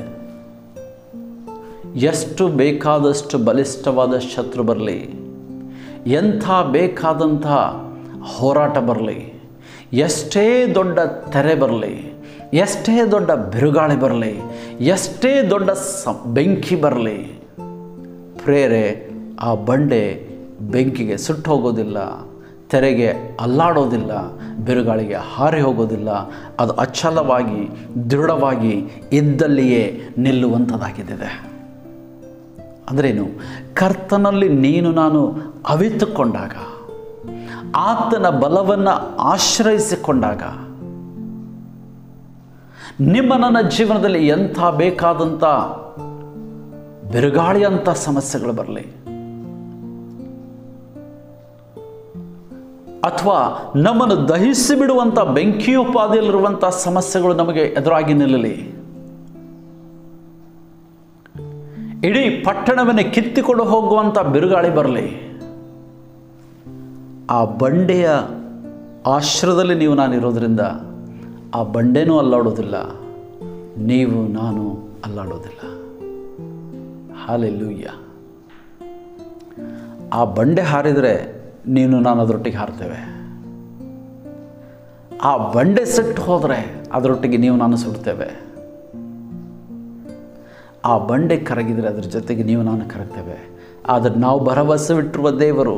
Speaker 1: ಎಷ್ಟು ಬೇಕಾದಷ್ಟು ಬಲಿಷ್ಠವಾದ ಶತ್ರು ಬರಲಿ, ಎಂಥ ಬೇಕಾದಂಥ ಹೋರಾಟ ಬರಲಿ, ಎಷ್ಟೇ ದೊಡ್ಡ ತೆರೆ ಬರಲಿ, ಎಷ್ಟೇ ದೊಡ್ಡ ಬಿರುಗಾಳಿ ಬರಲಿ, ಎಷ್ಟೇ ದೊಡ್ಡ ಸ ಬೆಂಕಿ ಬರಲಿ, ಪ್ರೇರೆ ಆ ಬಂಡೆ ಬೆಂಕಿಗೆ ಸುಟ್ಟು ಹೋಗೋದಿಲ್ಲ, ತೆರೆಗೆ ಅಲ್ಲಾಡೋದಿಲ್ಲ, ಬಿರುಗಾಳಿಗೆ ಹಾರಿ ಹೋಗೋದಿಲ್ಲ. ಅದು ಅಚಲವಾಗಿ ದೃಢವಾಗಿ ಇದ್ದಲ್ಲಿಯೇ ನಿಲ್ಲುವಂಥದ್ದಾಗಿದೆ. ಅಂದ್ರೇನು, ಕರ್ತನಲ್ಲಿ ನೀನು ನಾನು ಅವಿತುಕೊಂಡಾಗ, ಆತನ ಬಲವನ್ನು ಆಶ್ರಯಿಸಿಕೊಂಡಾಗ, ನಿಮ್ಮ ನನ್ನ ಜೀವನದಲ್ಲಿ ಎಂಥ ಬೇಕಾದಂಥ ಬಿರುಗಾಳಿಯಂಥ ಸಮಸ್ಯೆಗಳು ಬರಲಿ, ಅಥವಾ ನಮ್ಮನ್ನು ದಹಿಸಿ ಬಿಡುವಂಥ ಬೆಂಕಿಯೋಪಾದಿಯಲ್ಲಿರುವಂಥ ಸಮಸ್ಯೆಗಳು ನಮಗೆ ಎದುರಾಗಿ ನಿಲ್ಲಲಿ, ಇಡೀ ಪಟ್ಟಣವನ್ನೇ ಕಿತ್ತಿಕೊಂಡು ಹೋಗುವಂಥ ಬಿರುಗಾಳಿ ಬರಲಿ, ಆ ಬಂಡೆಯ ಆಶ್ರಯದಲ್ಲಿ ನೀವು ನಾನು ಇರೋದರಿಂದ ಆ ಬಂಡೆನೂ ಅಲ್ಲಾಡೋದಿಲ್ಲ, ನೀವು ನಾನು ಅಲ್ಲಾಡೋದಿಲ್ಲ. ಹಲ್ಲೆಲೂಯಾ. ಆ ಬಂಡೆ ಹಾರಿದರೆ ನೀನು ನಾನು ಅದರೊಟ್ಟಿಗೆ ಹಾರ್ತೇವೆ. ಆ ಬಂಡೆ ಸುಟ್ಟು ಹೋದರೆ ಅದರೊಟ್ಟಿಗೆ ನೀವು ನಾನು ಸುಡ್ತೇವೆ. ಆ ಬಂಡೆ ಕರಗಿದರೆ ಅದರ ಜೊತೆಗೆ ನೀವು ನಾನು ಕರಗ್ತೇವೆ. ಆದರೆ ನಾವು ಭರವಸೆವಿಟ್ಟಿರುವ ದೇವರು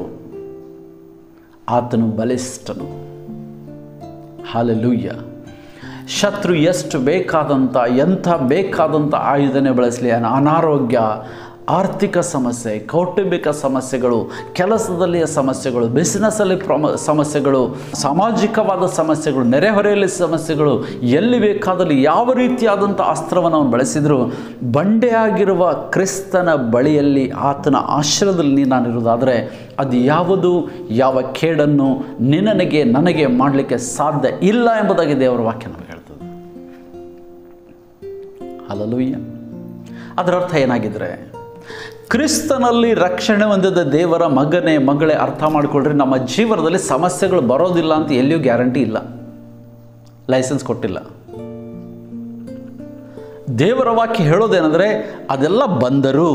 Speaker 1: ಆತನು ಬಲಿಷ್ಠನು. ಹಲ್ಲೆಲೂಯಾ. ಶತ್ರು ಎಷ್ಟು ಬೇಕಾದಂಥ ಎಂಥ ಬೇಕಾದಂಥ ಆಯುಧನೆ ಬಳಸಲಿ, ಅನಾರೋಗ್ಯ, ಆರ್ಥಿಕ ಸಮಸ್ಯೆ, ಕೌಟುಂಬಿಕ ಸಮಸ್ಯೆಗಳು, ಕೆಲಸದಲ್ಲಿಯ ಸಮಸ್ಯೆಗಳು, ಬಿಸಿನೆಸ್ಸಲ್ಲಿ ಪ್ರಮ ಸಮಸ್ಯೆಗಳು, ಸಾಮಾಜಿಕವಾದ ಸಮಸ್ಯೆಗಳು, ನೆರೆಹೊರೆಯಲ್ಲಿ ಸಮಸ್ಯೆಗಳು, ಎಲ್ಲಿ ಬೇಕಾದಲ್ಲಿ ಯಾವ ರೀತಿಯಾದಂಥ ಅಸ್ತ್ರವನ್ನು ಅವನು ಬಳಸಿದರೂ ಬಂಡೆಯಾಗಿರುವ ಕ್ರಿಸ್ತನ ಬಳಿಯಲ್ಲಿ ಆತನ ಆಶ್ರಯದಲ್ಲಿ ನಾನಿರುವುದಾದರೆ ಅದು ಯಾವುದು ಯಾವ ಕೇಡನ್ನು ನಿನಗೆ ನನಗೆ ಮಾಡಲಿಕ್ಕೆ ಸಾಧ್ಯ ಇಲ್ಲ ಎಂಬುದಾಗಿ ದೇವರ ವಾಕ್ಯ ನಮಗೆ ಹೇಳ್ತದೆ. ಹಲ್ಲೆಲೂಯಾ. ಅದರ ಅರ್ಥ ಏನಾಗಿದ್ರೆ, ಕ್ರಿಸ್ತನಲ್ಲಿ ರಕ್ಷಣೆ ಹೊಂದಿದ ದೇವರ ಮಗನೇ ಮಗಳೇ ಅರ್ಥ ಮಾಡಿಕೊಳ್ಳ್ರಿ, ನಮ್ಮ ಜೀವನದಲ್ಲಿ ಸಮಸ್ಯೆಗಳು ಬರೋದಿಲ್ಲ ಅಂತ ಎಲ್ಲಿಯೂ ಗ್ಯಾರಂಟಿ ಇಲ್ಲ, ಲೈಸೆನ್ಸ್ ಕೊಟ್ಟಿಲ್ಲ. ದೇವರ ವಾಕ್ಯ ಹೇಳೋದೇನೆಂದರೆ, ಅದೆಲ್ಲ ಬಂದರೂ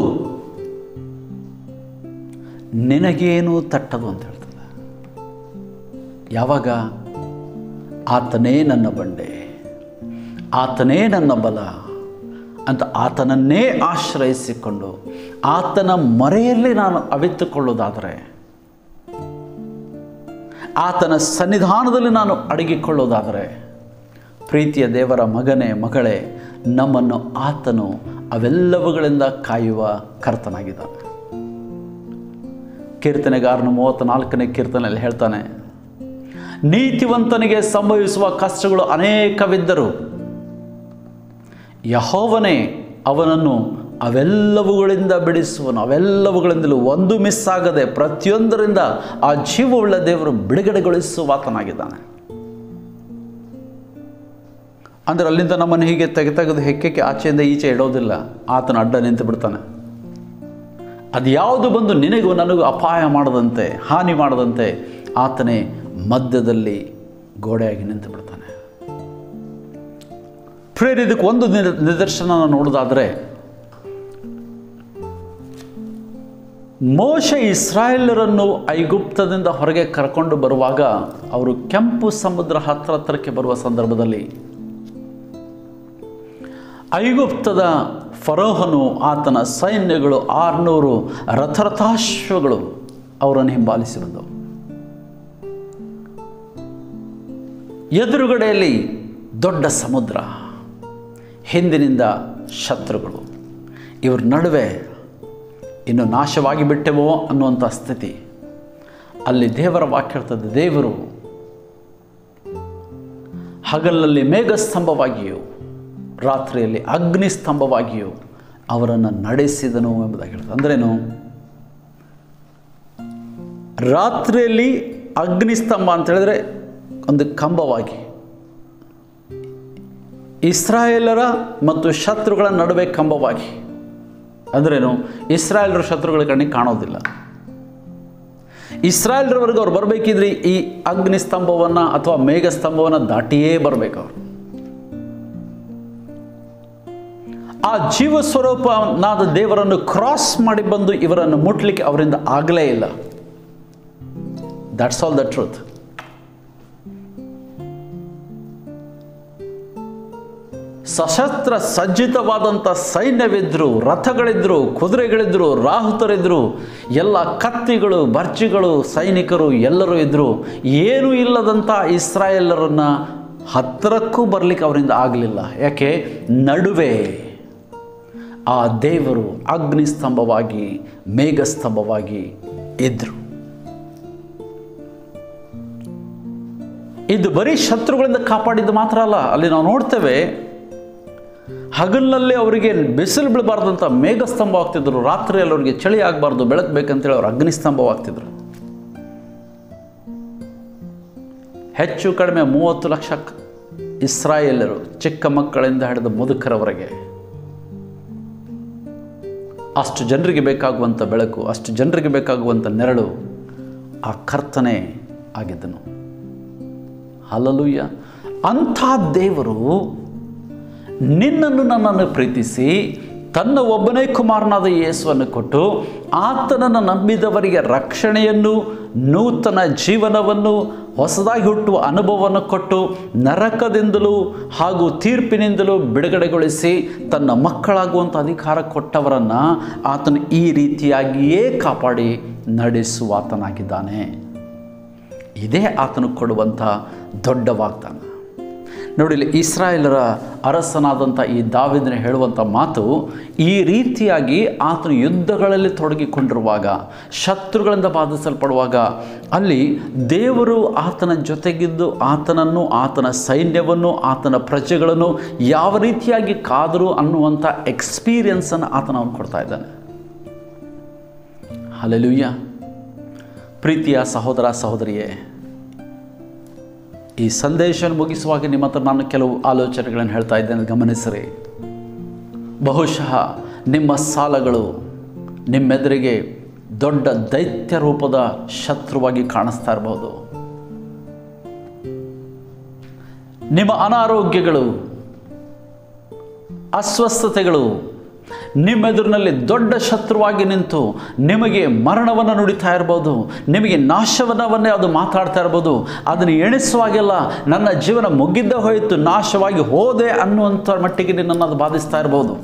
Speaker 1: ನಿನಗೇನು ತಟ್ಟದು ಅಂತ ಹೇಳ್ತದೆ. ಯಾವಾಗ? ಆತನೇ ನನ್ನ ಬಂಡೆ, ಆತನೇ ನನ್ನ ಬಲ ಅಂತ ಆತನನ್ನೇ ಆಶ್ರಯಿಸಿಕೊಂಡು ಆತನ ಮರೆಯಲ್ಲಿ ನಾನು ಅವಿತುಕೊಳ್ಳೋದಾದರೆ, ಆತನ ಸನ್ನಿಧಾನದಲ್ಲಿ ನಾನು ಅಡಗಿಕೊಳ್ಳೋದಾದರೆ, ಪ್ರೀತಿಯ ದೇವರ ಮಗನೇ ಮಗಳೇ, ನಮ್ಮನ್ನು ಆತನು ಅವೆಲ್ಲವುಗಳಿಂದ ಕಾಯುವ ಕರ್ತನಾಗಿದ್ದಾನೆ. ಕೀರ್ತನೆಗಾರನು ಮೂವತ್ತ ನಾಲ್ಕನೇ ಕೀರ್ತನೆಯಲ್ಲಿ ಹೇಳ್ತಾನೆ, ನೀತಿವಂತನಿಗೆ ಸಂಭವಿಸುವ ಕಷ್ಟಗಳು ಅನೇಕವಿದ್ದರು ಯೆಹೋವನೇ ಅವನನ್ನು ಅವೆಲ್ಲವುಗಳಿಂದ ಬಿಡಿಸುವನು. ಅವೆಲ್ಲವುಗಳಿಂದಲೂ ಒಂದು ಮಿಸ್ ಆಗದೆ ಪ್ರತಿಯೊಂದರಿಂದ ಆ ಜೀವವುಳ್ಳ ದೇವರು ಬಿಡುಗಡೆಗೊಳಿಸುವಾತನಾಗಿದ್ದಾನೆ. ಅಂದರೆ ಅಲ್ಲಿಂದ ನಮ್ಮನ್ನು ಹೀಗೆ ತೆಗೆ ತೆಗೆದು ಹೆಕ್ಕಕ್ಕೆ ಆಚೆಯಿಂದ ಈಚೆ ಇಡೋದಿಲ್ಲ, ಆತನ ಅಡ್ಡ ನಿಂತು ಬಿಡ್ತಾನೆ. ಅದು ಯಾವುದು ಬಂದು ನಿನಗೂ ನನಗೂ ಅಪಾಯ ಮಾಡದಂತೆ, ಹಾನಿ ಮಾಡದಂತೆ ಆತನೇ ಮಧ್ಯದಲ್ಲಿ ಗೋಡೆಯಾಗಿ ನಿಂತು ಬಿಡ್ತಾನೆ. ಪ್ರೇರ್, ಇದಕ್ಕೆ ಒಂದು ನಿದರ್ಶನ ನೋಡೋದಾದರೆ, ಮೋಶೆ ಇಸ್ರಾಯೇಲರನ್ನು ಐಗುಪ್ತದಿಂದ ಹೊರಗೆ ಕರ್ಕೊಂಡು ಬರುವಾಗ ಅವರು ಕೆಂಪು ಸಮುದ್ರ ಹತ್ರ ಹತ್ರಕ್ಕೆ ಬರುವ ಸಂದರ್ಭದಲ್ಲಿ ಐಗುಪ್ತದ ಫರೋಹನು ಆತನ ಸೈನ್ಯಗಳು ಆರುನೂರು ರಥರಥಾಶ್ವಗಳು ಅವರನ್ನು ಹಿಂಬಾಲಿಸಿ ಬಂದವು. ಎದುರುಗಡೆಯಲ್ಲಿ ದೊಡ್ಡ ಸಮುದ್ರ, ಹಿಂದಿನಿಂದ ಶತ್ರುಗಳು. ಇವ್ರ ನಡುವೆ ಇನ್ನು ನಾಶವಾಗಿ ಬಿಟ್ಟೆವೋ ಅನ್ನುವಂಥ ಸ್ಥಿತಿ. ಅಲ್ಲಿ ದೇವರ ವಾಕ್ಯ ಇರ್ತದೆ, ದೇವರು ಹಗಲಲ್ಲಿ ಮೇಘಸ್ತಂಭವಾಗಿಯೂ ರಾತ್ರಿಯಲ್ಲಿ ಅಗ್ನಿಸ್ತಂಭವಾಗಿಯೂ ಅವರನ್ನು ನಡೆಸಿದನು ಎಂಬುದಾಗಿ ಹೇಳ್ತದೆ. ಅಂದ್ರೇನು? ರಾತ್ರಿಯಲ್ಲಿ ಅಗ್ನಿಸ್ತಂಭ ಅಂತ ಹೇಳಿದ್ರೆ ಒಂದು ಕಂಬವಾಗಿ, ಇಸ್ರಾಯೇಲರ ಮತ್ತು ಶತ್ರುಗಳ ನಡುವೆ ಕಂಬವಾಗಿ. ಅಂದ್ರೇನು? ಇಸ್ರಾಯೇಲರ ಶತ್ರುಗಳ ಕಣ್ಣಿಗೆ ಕಾಣೋದಿಲ್ಲ. ಇಸ್ರಾಯೇಲರವರೆಗೂ ಅವ್ರು ಬರಬೇಕಿದ್ರೆ ಈ ಅಗ್ನಿಸ್ತಂಭವನ್ನು ಅಥವಾ ಮೇಘಸ್ತಂಭವನ್ನು ದಾಟಿಯೇ ಬರಬೇಕು ಅವರು. ಆ ಜೀವ ಸ್ವರೂಪನಾದ ದೇವರನ್ನು ಕ್ರಾಸ್ ಮಾಡಿ ಬಂದು ಇವರನ್ನು ಮುಟ್ಲಿಕ್ಕೆ ಅವರಿಂದ ಆಗಲೇ ಇಲ್ಲ. That's all the truth. ಸಶಸ್ತ್ರ ಸಜ್ಜಿತವಾದಂಥ ಸೈನ್ಯವಿದ್ದರು, ರಥಗಳಿದ್ದರು, ಕುದುರೆಗಳಿದ್ದರು, ರಾಹುತರಿದ್ದರು, ಎಲ್ಲ ಕತ್ತಿಗಳು, ಬರ್ಜಿಗಳು, ಸೈನಿಕರು ಎಲ್ಲರೂ ಇದ್ದರು. ಏನೂ ಇಲ್ಲದಂಥ ಇಸ್ರಾಯೇಲರನ್ನು ಹತ್ತಿರಕ್ಕೂ ಬರಲಿಕ್ಕೆ ಅವರಿಂದ ಆಗಲಿಲ್ಲ. ಯಾಕೆ? ನಡುವೆ ಆ ದೇವರು ಅಗ್ನಿಸ್ತಂಭವಾಗಿ ಮೇಘಸ್ತಂಭವಾಗಿ ಇದ್ದರು. ಇದು ಬರೀ ಶತ್ರುಗಳಿಂದ ಕಾಪಾಡಿದ್ದು ಮಾತ್ರ ಅಲ್ಲ. ಅಲ್ಲಿ ನಾವು ನೋಡ್ತೇವೆ, ಹಗಲಿನಲ್ಲಿ ಅವರಿಗೆ ಬಿಸಿಲು ಬೀಳಬಾರ್ದಂಥ ಮೇಘಸ್ತಂಭವಾಗ್ತಿದ್ರು, ರಾತ್ರಿಯಲ್ಲಿ ಅವರಿಗೆ ಚಳಿ ಆಗಬಾರ್ದು, ಬೆಳಕಬೇಕಂತೇಳಿ ಅವರು ಅಗ್ನಿಸ್ತಂಭವಾಗ್ತಿದ್ರು. ಹೆಚ್ಚು ಕಡಿಮೆ ಮೂವತ್ತು ಲಕ್ಷ ಇಸ್ರಾಯೇಲರು, ಚಿಕ್ಕ ಮಕ್ಕಳಿಂದ ಹಿಡಿದು ಮುದುಕರವರೆಗೆ, ಅಷ್ಟು ಜನರಿಗೆ ಬೇಕಾಗುವಂಥ ಬೆಳಕು, ಅಷ್ಟು ಜನರಿಗೆ ಬೇಕಾಗುವಂಥ ನೆರಳು ಆ ಕರ್ತನೇ ಆಗಿದ್ದನು. ಹಲ್ಲೆಲೂಯಾ. ಅಂಥ ದೇವರು ನಿನ್ನನ್ನು ನನ್ನನ್ನು ಪ್ರೀತಿಸಿ ತನ್ನ ಒಬ್ಬನೇ ಕುಮಾರನಾದ ಯೇಸುವನ್ನು ಕೊಟ್ಟು ಆತನನ್ನು ನಂಬಿದವರಿಗೆ ರಕ್ಷಣೆಯನ್ನು, ನೂತನ ಜೀವನವನ್ನು, ಹೊಸದಾಗಿ ಹುಟ್ಟುವ ಅನುಭವವನ್ನು ಕೊಟ್ಟು ನರಕದಿಂದಲೂ ಹಾಗೂ ತೀರ್ಪಿನಿಂದಲೂ ಬಿಡುಗಡೆಗೊಳಿಸಿ ತನ್ನ ಮಕ್ಕಳಾಗುವಂಥ ಅಧಿಕಾರ ಕೊಟ್ಟವರನ್ನು ಆತನು ಈ ರೀತಿಯಾಗಿಯೇ ಕಾಪಾಡಿ ನಡೆಸುವ ಆತನಾಗಿದ್ದಾನೆ. ಇದೇ ಆತನು ಕೊಡುವಂಥ ದೊಡ್ಡ ವಾಗ್ದಾನ. ನೋಡಿ, ಇಲ್ಲಿ ಇಸ್ರಾಯೇಲರ ಅರಸನಾದಂಥ ಈ ದಾವೀದನು ಹೇಳುವಂಥ ಮಾತು, ಈ ರೀತಿಯಾಗಿ ಆತನು ಯುದ್ಧಗಳಲ್ಲಿ ತೊಡಗಿಕೊಂಡಿರುವಾಗ, ಶತ್ರುಗಳಿಂದ ಬಾಧಿಸಲ್ಪಡುವಾಗ ಅಲ್ಲಿ ದೇವರು ಆತನ ಜೊತೆಗಿದ್ದು ಆತನನ್ನು, ಆತನ ಸೈನ್ಯವನ್ನು, ಆತನ ಪ್ರಜೆಗಳನ್ನು ಯಾವ ರೀತಿಯಾಗಿ ಕಾದರು ಅನ್ನುವಂಥ ಎಕ್ಸ್ಪೀರಿಯನ್ಸನ್ನು ಆತನ ಅವನು ಕೊಡ್ತಾ ಇದ್ದಾನೆ. ಹಲ್ಲೆಲೂಯಾ. ಪ್ರೀತಿಯ ಸಹೋದರ ಸಹೋದರಿಯೇ, ಈ ಸಂದೇಶ ಮುಗಿಸುವಾಗ ನಿಮ್ಮ ಹತ್ರ ನಾನು ಕೆಲವು ಆಲೋಚನೆಗಳನ್ನು ಹೇಳ್ತಾ ಇದ್ದೇನೆ, ಗಮನಿಸಿರಿ. ಬಹುಶಃ ನಿಮ್ಮ ಸಾಲಗಳು ನಿಮ್ಮೆದುರಿಗೆ ದೊಡ್ಡ ದೈತ್ಯ ರೂಪದ ಶತ್ರುವಾಗಿ ಕಾಣಿಸ್ತಾ ಇರಬಹುದು. ನಿಮ್ಮ ಅನಾರೋಗ್ಯಗಳು, ಅಸ್ವಸ್ಥತೆಗಳು ನಿಮ್ಮೆದುರಿನಲ್ಲಿ ದೊಡ್ಡ ಶತ್ರುವಾಗಿ ನಿಂತು ನಿಮಗೆ ಮರಣವನ್ನು ನುಡಿತಾ ಇರ್ಬೋದು, ನಿಮಗೆ ನಾಶವನ್ನವನ್ನೇ ಅದು ಮಾತಾಡ್ತಾ ಇರ್ಬೋದು. ಅದನ್ನು ಎಣಿಸುವಾಗೆಲ್ಲ ನನ್ನ ಜೀವನ ಮುಗಿದ್ದೇ ಹೋಯಿತು, ನಾಶವಾಗಿ ಹೋದೆ ಅನ್ನುವಂಥ ಮಟ್ಟಿಗೆ ನಿನ್ನನ್ನು ಅದು ಬಾಧಿಸ್ತಾ ಇರ್ಬೋದು.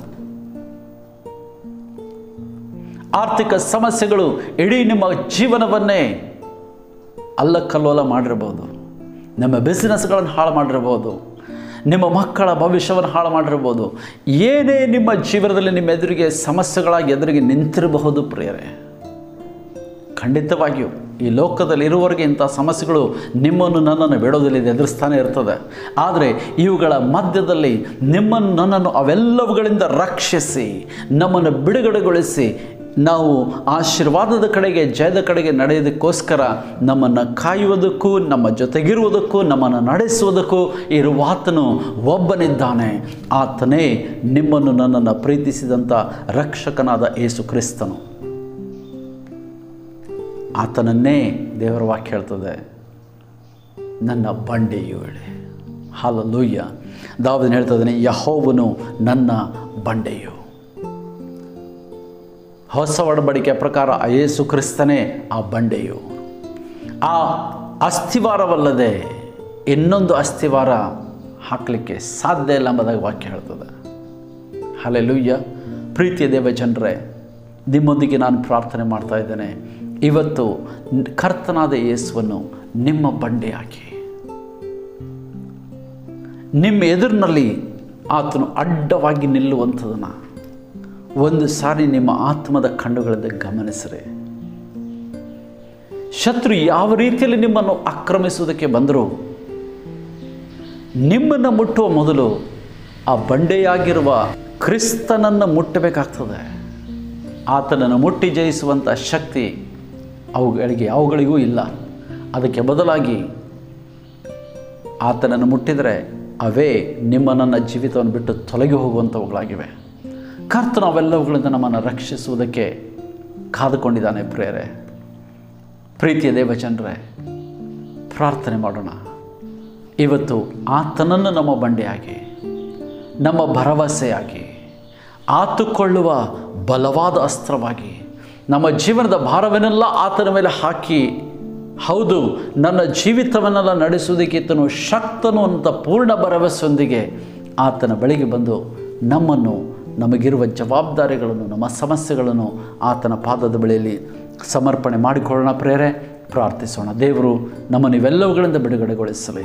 Speaker 1: ಆರ್ಥಿಕ ಸಮಸ್ಯೆಗಳು ಇಡೀ ನಿಮ್ಮ ಜೀವನವನ್ನೇ ಅಲ್ಲಕಲ್ಲೋಲ ಮಾಡಿರ್ಬೋದು. ನಿಮ್ಮ ಬಿಸ್ನೆಸ್ಗಳನ್ನು ಹಾಳು ಮಾಡಿರ್ಬೋದು, ನಿಮ್ಮ ಮಕ್ಕಳ ಭವಿಷ್ಯವನ್ನು ಹಾಳು ಮಾಡಿರ್ಬೋದು. ಏನೇ ನಿಮ್ಮ ಜೀವನದಲ್ಲಿ ನಿಮ್ಮ ಎದುರಿಗೆ ಸಮಸ್ಯೆಗಳಾಗಿ ಎದುರಿಗೆ ನಿಂತಿರಬಹುದು ಪ್ರಿಯರೇ. ಖಂಡಿತವಾಗಿಯೂ ಈ ಲೋಕದಲ್ಲಿ ಇರುವವರೆಗೆ ಇಂಥ ಸಮಸ್ಯೆಗಳು ನಿಮ್ಮನ್ನು ನನ್ನನ್ನು ಬಿಡೋದಿಲ್ಲ, ಇದು ಎದುರಿಸ್ತಾನೆ ಇರ್ತದೆ. ಆದರೆ ಇವುಗಳ ಮಧ್ಯದಲ್ಲಿ ನಿಮ್ಮನ್ನು ನನ್ನನ್ನು ಅವೆಲ್ಲವುಗಳಿಂದ ರಕ್ಷಿಸಿ ನಮ್ಮನ್ನು ಬಿಡುಗಡೆಗೊಳಿಸಿ ನಾವು ಆಶೀರ್ವಾದದ ಕಡೆಗೆ, ಜಯದ ಕಡೆಗೆ ನಡೆಯೋದಕ್ಕೋಸ್ಕರ ನಮ್ಮನ್ನು ಕಾಯುವುದಕ್ಕೂ, ನಮ್ಮ ಜೊತೆಗಿರುವುದಕ್ಕೂ, ನಮ್ಮನ್ನು ನಡೆಸುವುದಕ್ಕೂ ಇರುವ ಆತನು ಒಬ್ಬನಿದ್ದಾನೆ. ಆತನೇ ನಿಮ್ಮನ್ನು ನನ್ನನ್ನು ಪ್ರೀತಿಸಿದಂಥ ರಕ್ಷಕನಾದ ಯೇಸು ಕ್ರಿಸ್ತನು. ಆತನನ್ನೇ ದೇವರ ವಾಕ್ಯ ಹೇಳ್ತದೆ, ನನ್ನ ಬಂಡೆಯು ಹೇಳಿ. ಹಲ್ಲೆಲೂಯಾ. ದಾವೀದನು ಹೇಳ್ತದಾನೆ, ಯೆಹೋವನು ನನ್ನ ಬಂಡೆಯು. ಹೊಸ ಒಡಂಬಡಿಕೆಯ ಪ್ರಕಾರ ಯೇಸು ಕ್ರಿಸ್ತನೇ ಆ ಬಂಡೆಯು. ಆ ಅಸ್ಥಿವಾರವಲ್ಲದೆ ಇನ್ನೊಂದು ಅಸ್ಥಿವಾರ ಹಾಕಲಿಕ್ಕೆ ಸಾಧ್ಯ ಇಲ್ಲ ಎಂಬುದಾಗಿ ವಾಕ್ಯ ಹೇಳ್ತದೆ. ಹಲ್ಲೆಲೂಯಾ. ಪ್ರೀತಿಯ ದೇವ ಜನರೇ, ನಿಮ್ಮೊಂದಿಗೆ ನಾನು ಪ್ರಾರ್ಥನೆ ಮಾಡ್ತಾ ಇದ್ದೇನೆ. ಇವತ್ತು ಕರ್ತನಾದ ಯೇಸುವನ್ನು ನಿಮ್ಮ ಬಂಡೆಯಾಗಿ, ನಿಮ್ಮ ಎದುರಿನಲ್ಲಿ ಆತನು ಅಡ್ಡವಾಗಿ ನಿಲ್ಲುವಂಥದನ್ನು ಒಂದು ಸಾರಿ ನಿಮ್ಮ ಆತ್ಮದ ಕಣ್ಣುಗಳಿಂದ ಗಮನಿಸಿರಿ. ಶತ್ರು ಯಾವ ರೀತಿಯಲ್ಲಿ ನಿಮ್ಮನ್ನು ಆಕ್ರಮಿಸುವುದಕ್ಕೆ ಬಂದರೂ ನಿಮ್ಮನ್ನು ಮುಟ್ಟುವ ಮೊದಲು ಆ ಬಂಡೆಯಾಗಿರುವ ಕ್ರಿಸ್ತನನ್ನು ಮುಟ್ಟಬೇಕಾಗ್ತದೆ. ಆತನನ್ನು ಮುಟ್ಟಿ ಜಯಿಸುವಂಥ ಶಕ್ತಿ ಅವುಗಳಿಗೆ ಅವುಗಳಿಗೂ ಇಲ್ಲ. ಅದಕ್ಕೆ ಬದಲಾಗಿ ಆತನನ್ನು ಮುಟ್ಟಿದರೆ ಅವೇ ನಿಮ್ಮ ನನ್ನ ಜೀವಿತವನ್ನು ಬಿಟ್ಟು ತೊಲಗಿ ಹೋಗುವಂಥವುಗಳಾಗಿವೆ. ಕರ್ತನು ಅವೆಲ್ಲವುಗಳಿಂದ ನಮ್ಮನ್ನು ರಕ್ಷಿಸುವುದಕ್ಕೆ ಕಾದುಕೊಂಡಿದ್ದಾನೆ. ಪ್ರಿಯರೇ, ಪ್ರೀತಿಯ ದೇವಜನರೇ, ಪ್ರಾರ್ಥನೆ ಮಾಡೋಣ. ಇವತ್ತು ಆತನನ್ನು ನಮ್ಮ ಬಂಡೆಯಾಗಿ, ನಮ್ಮ ಭರವಸೆಯಾಗಿ, ಆತುಕೊಳ್ಳುವ ಬಲವಾದ ಅಸ್ತ್ರವಾಗಿ, ನಮ್ಮ ಜೀವನದ ಭಾರವನ್ನೆಲ್ಲ ಆತನ ಮೇಲೆ ಹಾಕಿ, ಹೌದು ನನ್ನ ಜೀವಿತವನ್ನೆಲ್ಲ ನಡೆಸುವುದಕ್ಕೆ ಈತನು ಶಕ್ತನು ಅಂತ ಪೂರ್ಣ ಭರವಸೆಯೊಂದಿಗೆ ಆತನ ಬಳಿಗೆ ಬಂದು ನಮ್ಮನ್ನು, ನಮಗಿರುವ ಜವಾಬ್ದಾರಿಗಳನ್ನು, ನಮ್ಮ ಸಮಸ್ಯೆಗಳನ್ನು ಆತನ ಪಾದದ ಬಳಿಯಲ್ಲಿ ಸಮರ್ಪಣೆ ಮಾಡಿಕೊಳ್ಳೋಣ. ಪ್ರೇರೆ ಪ್ರಾರ್ಥಿಸೋಣ. ದೇವರು ನಮ್ಮನ್ನು ಇವೆಲ್ಲವುಗಳಿಂದ ಬಿಡುಗಡೆಗೊಳಿಸಲಿ.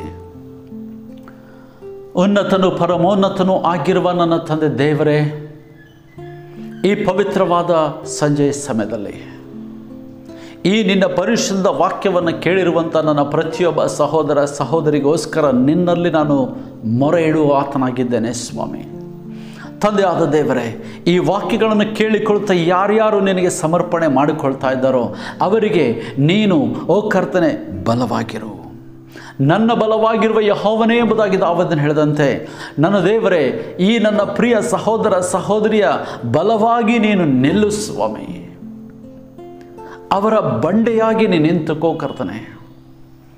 Speaker 1: ಉನ್ನತನು ಪರಮೋನ್ನತನೂ ಆಗಿರುವ ನನ್ನ ತಂದೆ ದೇವರೇ, ಈ ಪವಿತ್ರವಾದ ಸಂಜೆಯ ಸಮಯದಲ್ಲಿ ಈ ನಿನ್ನ ಪರಿಶುದ್ಧ ವಾಕ್ಯವನ್ನು ಕೇಳಿರುವಂಥ ನನ್ನ ಪ್ರತಿಯೊಬ್ಬ ಸಹೋದರ ಸಹೋದರಿಗೋಸ್ಕರ ನಿನ್ನಲ್ಲಿ ನಾನು ಮೊರೆ ಇಡುವ ಆತನಾಗಿದ್ದೇನೆ ಸ್ವಾಮಿ. ತಂದೆಯಾದ ದೇವರೇ, ಈ ವಾಕ್ಯಗಳನ್ನು ಕೇಳಿಕೊಳ್ತಾ ಯಾರ್ಯಾರು ನಿನಗೆ ಸಮರ್ಪಣೆ ಮಾಡಿಕೊಳ್ತಾ ಇದ್ದಾರೋ ಅವರಿಗೆ ನೀನು ಓ ಕರ್ತನೆ ಬಲವಾಗಿರು. ನನ್ನ ಬಲವಾಗಿರುವ ಯೆಹೋವನೇ ಎಂಬುದಾಗಿ ದಾವೀದನು ಹೇಳಿದಂತೆ, ನನ್ನ ದೇವರೇ, ಈ ನನ್ನ ಪ್ರಿಯ ಸಹೋದರ ಸಹೋದರಿಯ ಬಲವಾಗಿ ನೀನು ನಿಲ್ಲು ಸ್ವಾಮಿ. ಅವರ ಬಂಡೆಯಾಗಿ ನೀನು ನಿಂತುಕೋ ಕರ್ತನೆ.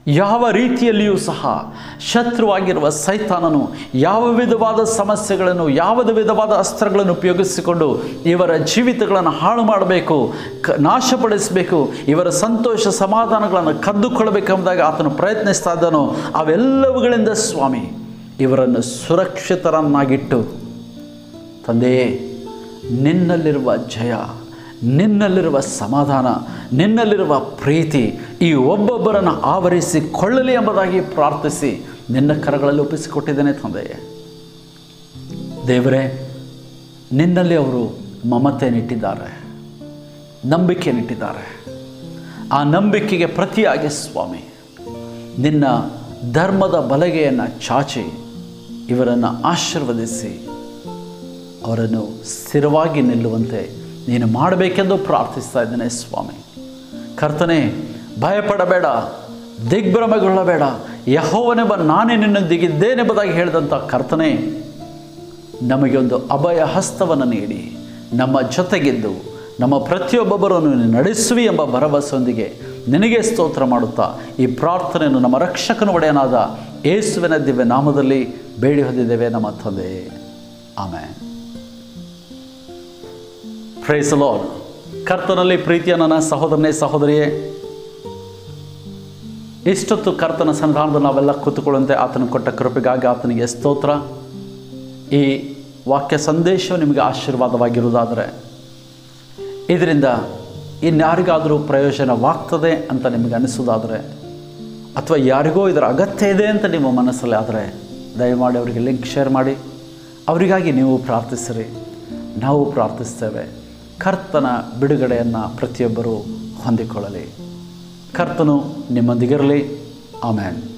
Speaker 1: ಯಾವ ರೀತಿಯಲ್ಲಿಯೂ ಸಹ ಶತ್ರುವಾಗಿರುವ ಸೈತಾನನು ಯಾವ ವಿಧವಾದ ಸಮಸ್ಯೆಗಳನ್ನು ಯಾವ ವಿಧವಾದ ಅಸ್ತ್ರಗಳನ್ನು ಉಪಯೋಗಿಸಿಕೊಂಡು ಇವರ ಜೀವಿತಗಳನ್ನು ಹಾಳು ಮಾಡಬೇಕು, ಕ ನಾಶಪಡಿಸಬೇಕು, ಇವರ ಸಂತೋಷ ಸಮಾಧಾನಗಳನ್ನು ಕದ್ದುಕೊಳ್ಳಬೇಕೆಂಬುದಾಗಿ ಆತನು ಪ್ರಯತ್ನಿಸ್ತಾ ಇದ್ದಾನೋ ಅವೆಲ್ಲವುಗಳಿಂದ ಸ್ವಾಮಿ ಇವರನ್ನು ಸುರಕ್ಷಿತರನ್ನಾಗಿಟ್ಟು ತಂದೆಯೇ ನಿನ್ನಲ್ಲಿರುವ ಜಯ, ನಿನ್ನಲ್ಲಿರುವ ಸಮಾಧಾನ, ನಿನ್ನಲ್ಲಿರುವ ಪ್ರೀತಿ ಈ ಒಬ್ಬೊಬ್ಬರನ್ನು ಆವರಿಸಿಕೊಳ್ಳಲಿ ಎಂಬುದಾಗಿ ಪ್ರಾರ್ಥಿಸಿ ನಿನ್ನ ಕರಗಳಲ್ಲಿ ಒಪ್ಪಿಸಿಕೊಟ್ಟಿದ್ದೇನೆ ತಂದೆಯೇ. ದೇವರೇ, ನಿನ್ನಲ್ಲಿ ಅವರು ಮಮತೆಯನ್ನಿಟ್ಟಿದ್ದಾರೆ, ನಂಬಿಕೆಯನ್ನಿಟ್ಟಿದ್ದಾರೆ. ಆ ನಂಬಿಕೆಗೆ ಪ್ರತಿಯಾಗಿ ಸ್ವಾಮಿ ನಿನ್ನ ಧರ್ಮದ ಬಲಗೆಯನ್ನು ಚಾಚಿ ಇವರನ್ನು ಆಶೀರ್ವದಿಸಿ ಅವರನ್ನು ಸ್ಥಿರವಾಗಿ ನಿಲ್ಲುವಂತೆ ನೀನು ಮಾಡಬೇಕೆಂದು ಪ್ರಾರ್ಥಿಸ್ತಾ ಇದ್ದೇನೆ ಸ್ವಾಮಿ. ಕರ್ತನೇ, ಭಯಪಡಬೇಡ, ದಿಗ್ಭ್ರಮೆಗೊಳ್ಳಬೇಡ, ಯೆಹೋವನೆಂಬ ನಾನೇ ನಿನ್ನೊಂದಿಗಿದ್ದೇನೆಂಬುದಾಗಿ ಹೇಳಿದಂಥ ಕರ್ತನೇ, ನಮಗೆ ಒಂದು ಅಭಯ ಹಸ್ತವನ್ನು ನೀಡಿ ನಮ್ಮ ಜೊತೆಗಿದ್ದು ನಮ್ಮ ಪ್ರತಿಯೊಬ್ಬೊಬ್ಬರನ್ನು ನಡೆಸುವಿ ಎಂಬ ಭರವಸೆಯೊಂದಿಗೆ ನಿನಗೆ ಸ್ತೋತ್ರ ಮಾಡುತ್ತಾ ಈ ಪ್ರಾರ್ಥನೆಯನ್ನು ನಮ್ಮ ರಕ್ಷಕನ ಒಡೆಯನಾದ ಯೇಸುವಿನ ದಿವ್ಯ ನಾಮದಲ್ಲಿ ಬೇಡಿ ಹೊಂದಿದ್ದೇವೆ ನಮ್ಮ ತಂದೆ. ಆಮೆನ್. Price the lord. ಕರ್ತನಲ್ಲಿ ಪ್ರೀತಿಯ ನನ್ನ ಸಹೋದರನೇ ಸಹೋದರಿಯೇ, ಇಷ್ಟೊತ್ತು ಕರ್ತನ ಸನ್ನಿಧಾನದಲ್ಲಿ ನಾವೆಲ್ಲ ಕೂತುಕೊಳ್ಳುವಂತೆ ಆತನ ಕೊಟ್ಟ ಕೃಪೆಗಾಗಿ ಆತನಿಗೆ ಸ್ತೋತ್ರ. ಈ ವಾಕ್ಯ ಸಂದೇಶವು ನಿಮಗೆ ಆಶೀರ್ವಾದವಾಗಿರುವುದಾದರೆ ಇದರಿಂದ ಇನ್ಯಾರಿಗಾದರೂ ಪ್ರಯೋಜನವಾಗ್ತದೆ ಅಂತ ನಿಮಗೆ ಅನಿಸೋದಾದರೆ ಅಥವಾ ಯಾರಿಗೋ ಇದರ ಅಗತ್ಯ ಇದೆ ಅಂತ ನಿಮ್ಮ ಮನಸ್ಸಲ್ಲಿ ಆದರೆ ದಯಮಾಡಿ ಅವರಿಗೆ ಲಿಂಕ್ ಶೇರ್ ಮಾಡಿ, ಅವರಿಗಾಗಿ ನೀವು ಪ್ರಾರ್ಥಿಸಿರಿ, ನಾವು ಪ್ರಾರ್ಥಿಸ್ತೇವೆ. ಕರ್ತನ ಬಿಡುಗಡೆಯನ್ನು ಪ್ರತಿಯೊಬ್ಬರೂ ಹೊಂದಿಕೊಳ್ಳಲಿ. ಕರ್ತನು ನಿಮ್ಮೊಂದಿಗಿರಲಿ. ಆಮೆನ್.